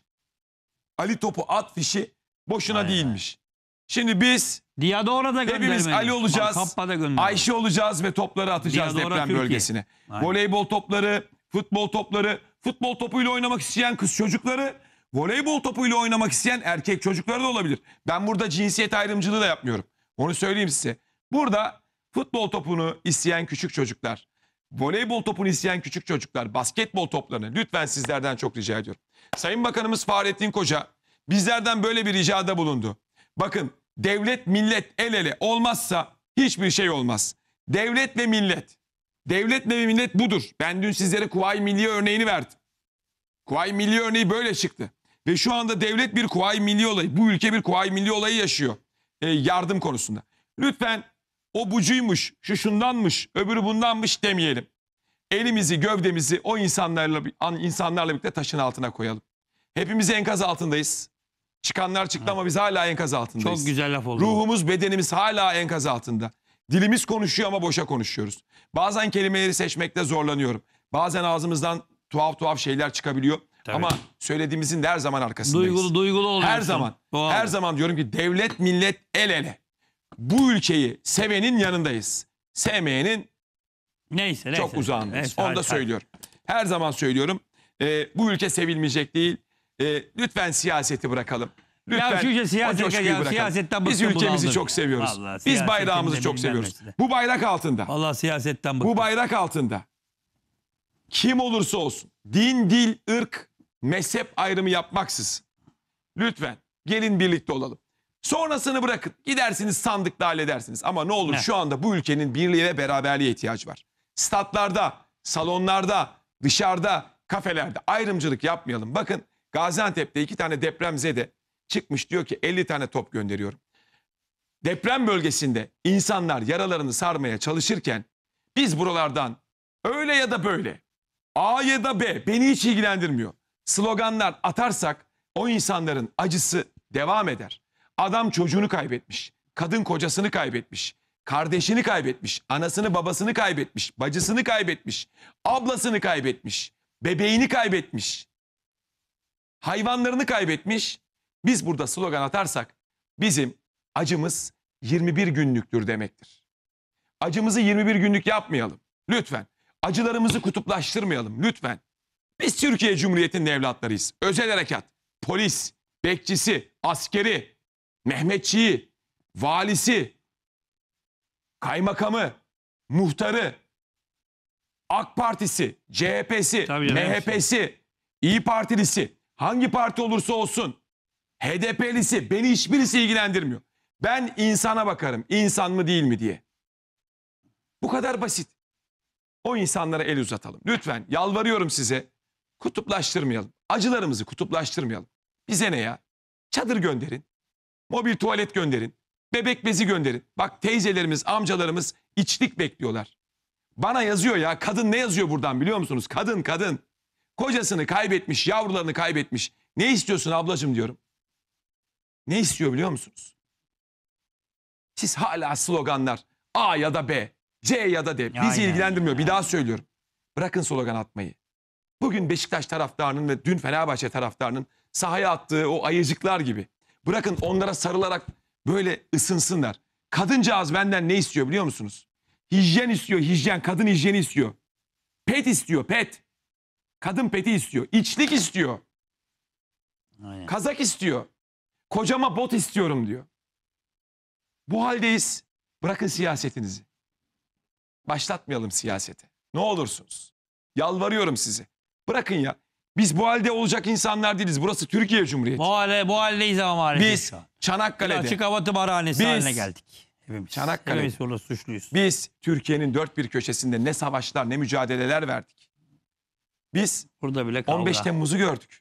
Ali topu at fişi boşuna Aynen. değilmiş. Şimdi biz Diadora da göndermedi. hepimiz Ali olacağız. Bak, Kappa da göndermedi. Ayşe olacağız ve topları atacağız Diadora deprem Türkiye. bölgesine. Aynen. Voleybol topları, futbol topları, futbol topuyla oynamak isteyen kız çocukları, voleybol topuyla oynamak isteyen erkek çocukları da olabilir. Ben burada cinsiyet ayrımcılığı da yapmıyorum. Onu söyleyeyim size. Burada futbol topunu isteyen küçük çocuklar, voleybol topunu isteyen küçük çocuklar, basketbol toplarını lütfen sizlerden çok rica ediyorum. Sayın Bakanımız Fahrettin Koca bizlerden böyle bir ricada bulundu. Bakın devlet millet el ele olmazsa hiçbir şey olmaz. Devlet ve millet. Devlet ve millet budur. Ben dün sizlere Kuvayi Milliye örneğini verdim. Kuvayi Milliye örneği böyle çıktı. Ve şu anda devlet bir Kuvayi Milliye olayı, bu ülke bir Kuvayi Milliye olayı yaşıyor. E, yardım konusunda. Lütfen o bucuymuş, şu şundanmış, öbürü bundanmış demeyelim. Elimizi, gövdemizi o insanlarla, insanlarla birlikte taşın altına koyalım. Hepimiz enkaz altındayız. Çıkanlar çıktı ama biz hala enkaz altındayız. Çok güzel laf oldu. Ruhumuz, bedenimiz hala enkaz altında. Dilimiz konuşuyor ama boşa konuşuyoruz. Bazen kelimeleri seçmekte zorlanıyorum. Bazen ağzımızdan tuhaf tuhaf şeyler çıkabiliyor. Tabii. Ama söylediğimizin de her zaman arkasındayız. Duygulu duygulu oluyorsun. Her zaman. Doğal. Her zaman diyorum ki devlet millet el ele. Bu ülkeyi sevenin yanındayız. Sevmeyenin Neyse neyse. çok uzağındayız. Neyse, Onu hadi, da hadi. söylüyorum. Her zaman söylüyorum. Ee, bu ülke sevilmeyecek değil. Ee, lütfen siyaseti bırakalım. Lütfen Ya şu işe siyaset- o coşkuyu ya bırakalım. siyasetten Biz bıktım, ülkemizi bunaldım. çok seviyoruz. Vallahi Biz siyasetin bayrağımızı de çok bilmem seviyoruz. nesi de. Bu bayrak altında. Allah siyasetten bıktım. Bu bayrak altında. Kim olursa olsun. Din, dil, ırk, mezhep ayrımı yapmaksızın. Lütfen gelin birlikte olalım. Sonrasını bırakın. Gidersiniz sandıkla halledersiniz. Ama ne olur Ne? şu anda bu ülkenin birliğe ve beraberliğe ihtiyacı var. Statlarda, salonlarda, dışarıda, kafelerde ayrımcılık yapmayalım. Bakın Gaziantep'te iki tane depremzede çıkmış diyor ki elli tane top gönderiyorum. Deprem bölgesinde insanlar yaralarını sarmaya çalışırken biz buralardan öyle ya da böyle A ya da B beni hiç ilgilendirmiyor. Sloganlar atarsak o insanların acısı devam eder. Adam çocuğunu kaybetmiş, kadın kocasını kaybetmiş, kardeşini kaybetmiş, anasını babasını kaybetmiş, bacısını kaybetmiş, ablasını kaybetmiş, bebeğini kaybetmiş, hayvanlarını kaybetmiş. Biz burada slogan atarsak bizim acımız yirmi bir günlüktür demektir. Acımızı yirmi bir günlük yapmayalım. Lütfen. Acılarımızı kutuplaştırmayalım. Lütfen. Biz Türkiye Cumhuriyeti'nin evlatlarıyız. Özel harekat, polis, bekçisi, askeri, Mehmetçiği, valisi, kaymakamı, muhtarı, AK Partisi, C H P'si, Tabii canım, M H P'si, İyi Partilisi, hangi parti olursa olsun, H D P'lisi, beni hiçbirisi ilgilendirmiyor. Ben insana bakarım, insan mı değil mi diye. Bu kadar basit. O insanlara el uzatalım. Lütfen yalvarıyorum size, kutuplaştırmayalım. Acılarımızı kutuplaştırmayalım. Bize ne ya? Çadır gönderin, mobil tuvalet gönderin, bebek bezi gönderin. Bak teyzelerimiz, amcalarımız içlik bekliyorlar. Bana yazıyor ya. Kadın ne yazıyor buradan biliyor musunuz? Kadın kadın. Kocasını kaybetmiş, yavrularını kaybetmiş. Ne istiyorsun ablacığım diyorum. Ne istiyor biliyor musunuz? Siz hala sloganlar A ya da B, C ya da D. Bizi Aynen. ilgilendirmiyor. Bir daha söylüyorum. Bırakın slogan atmayı. Bugün Beşiktaş taraftarının ve dün Fenerbahçe taraftarının sahaya attığı o ayıcıklar gibi. Bırakın onlara sarılarak böyle ısınsınlar. Kadıncağız benden ne istiyor biliyor musunuz? Hijyen istiyor, hijyen. Kadın hijyeni istiyor. Pet istiyor, pet. Kadın peti istiyor. İçlik istiyor. Aynen. Kazak istiyor. Kocama bot istiyorum diyor. Bu haldeyiz. Bırakın siyasetinizi. Başlatmayalım siyasete. Ne olursunuz. Yalvarıyorum size. Bırakın ya. Biz bu halde olacak insanlar değiliz. Burası Türkiye Cumhuriyeti. Bu hale, bu haldeyiz ama maalesef. Biz şu an. Çanakkale'de, Açık hava tımarhanesi Biz- haline geldik. Hepimiz. Çanakkale. Hepimiz burada suçluyuz. biz Türkiye'nin dört bir köşesinde ne savaşlar ne mücadeleler verdik. Biz Burada bile kavga. on beş Temmuz'u gördük.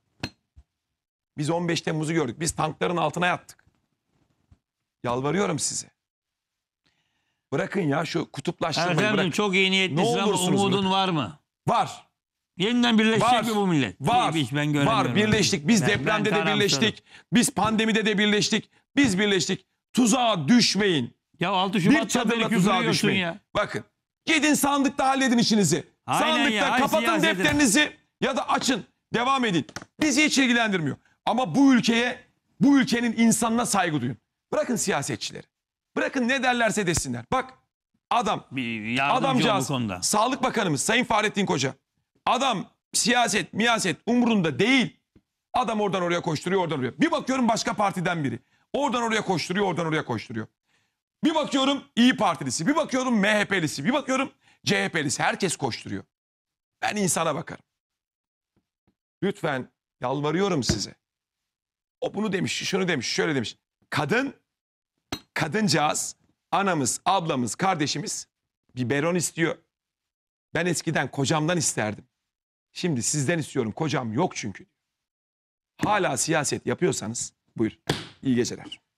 Biz on beş Temmuz'u gördük. Biz tankların altına yattık. Yalvarıyorum size. Bırakın ya şu kutuplaştırmayı Ertem'cim bırakın. çok iyi Ne niyetlisin ama olursunuz umudun bırakın. var mı? Var. Yeniden birleşecek Var. mi bu millet? Var. Hiç ben göremiyorum. Var. Birleştik. Biz Ben- depremde ben de karamsarım. birleştik. Biz pandemide de birleştik. Biz birleştik. Tuzağa düşmeyin. Ya altı Bir Şubat'ta çadırla beri tuzağa küfürüyorsun düşmeyin. ya. Bakın. Gidin sandıkta halledin işinizi. Aynen sandıkta ya, ay kapatın siyasetin. defterinizi ya da açın. Devam edin. Bizi hiç ilgilendirmiyor. Ama bu ülkeye, bu ülkenin insanına saygı duyun. Bırakın siyasetçileri. Bırakın ne derlerse desinler. Bak adam, Bir yardımcı ol bu adamcağız, konuda. Sağlık Bakanımız Sayın Fahrettin Koca. Adam siyaset, miyaset umurunda değil. Adam oradan oraya koşturuyor, oradan oraya. Bir bakıyorum başka partiden biri. Oradan oraya koşturuyor, oradan oraya koşturuyor. Bir bakıyorum İyi Partilisi, bir bakıyorum M H P'lisi, bir bakıyorum C H P'lisi. Herkes koşturuyor. Ben insana bakarım. Lütfen yalvarıyorum size. O bunu demiş, şunu demiş, şöyle demiş. Kadın, kadıncağız, anamız, ablamız, kardeşimiz biberon istiyor. Ben eskiden kocamdan isterdim. Şimdi sizden istiyorum. Kocam yok çünkü. Hala siyaset yapıyorsanız buyurun. İyi geceler.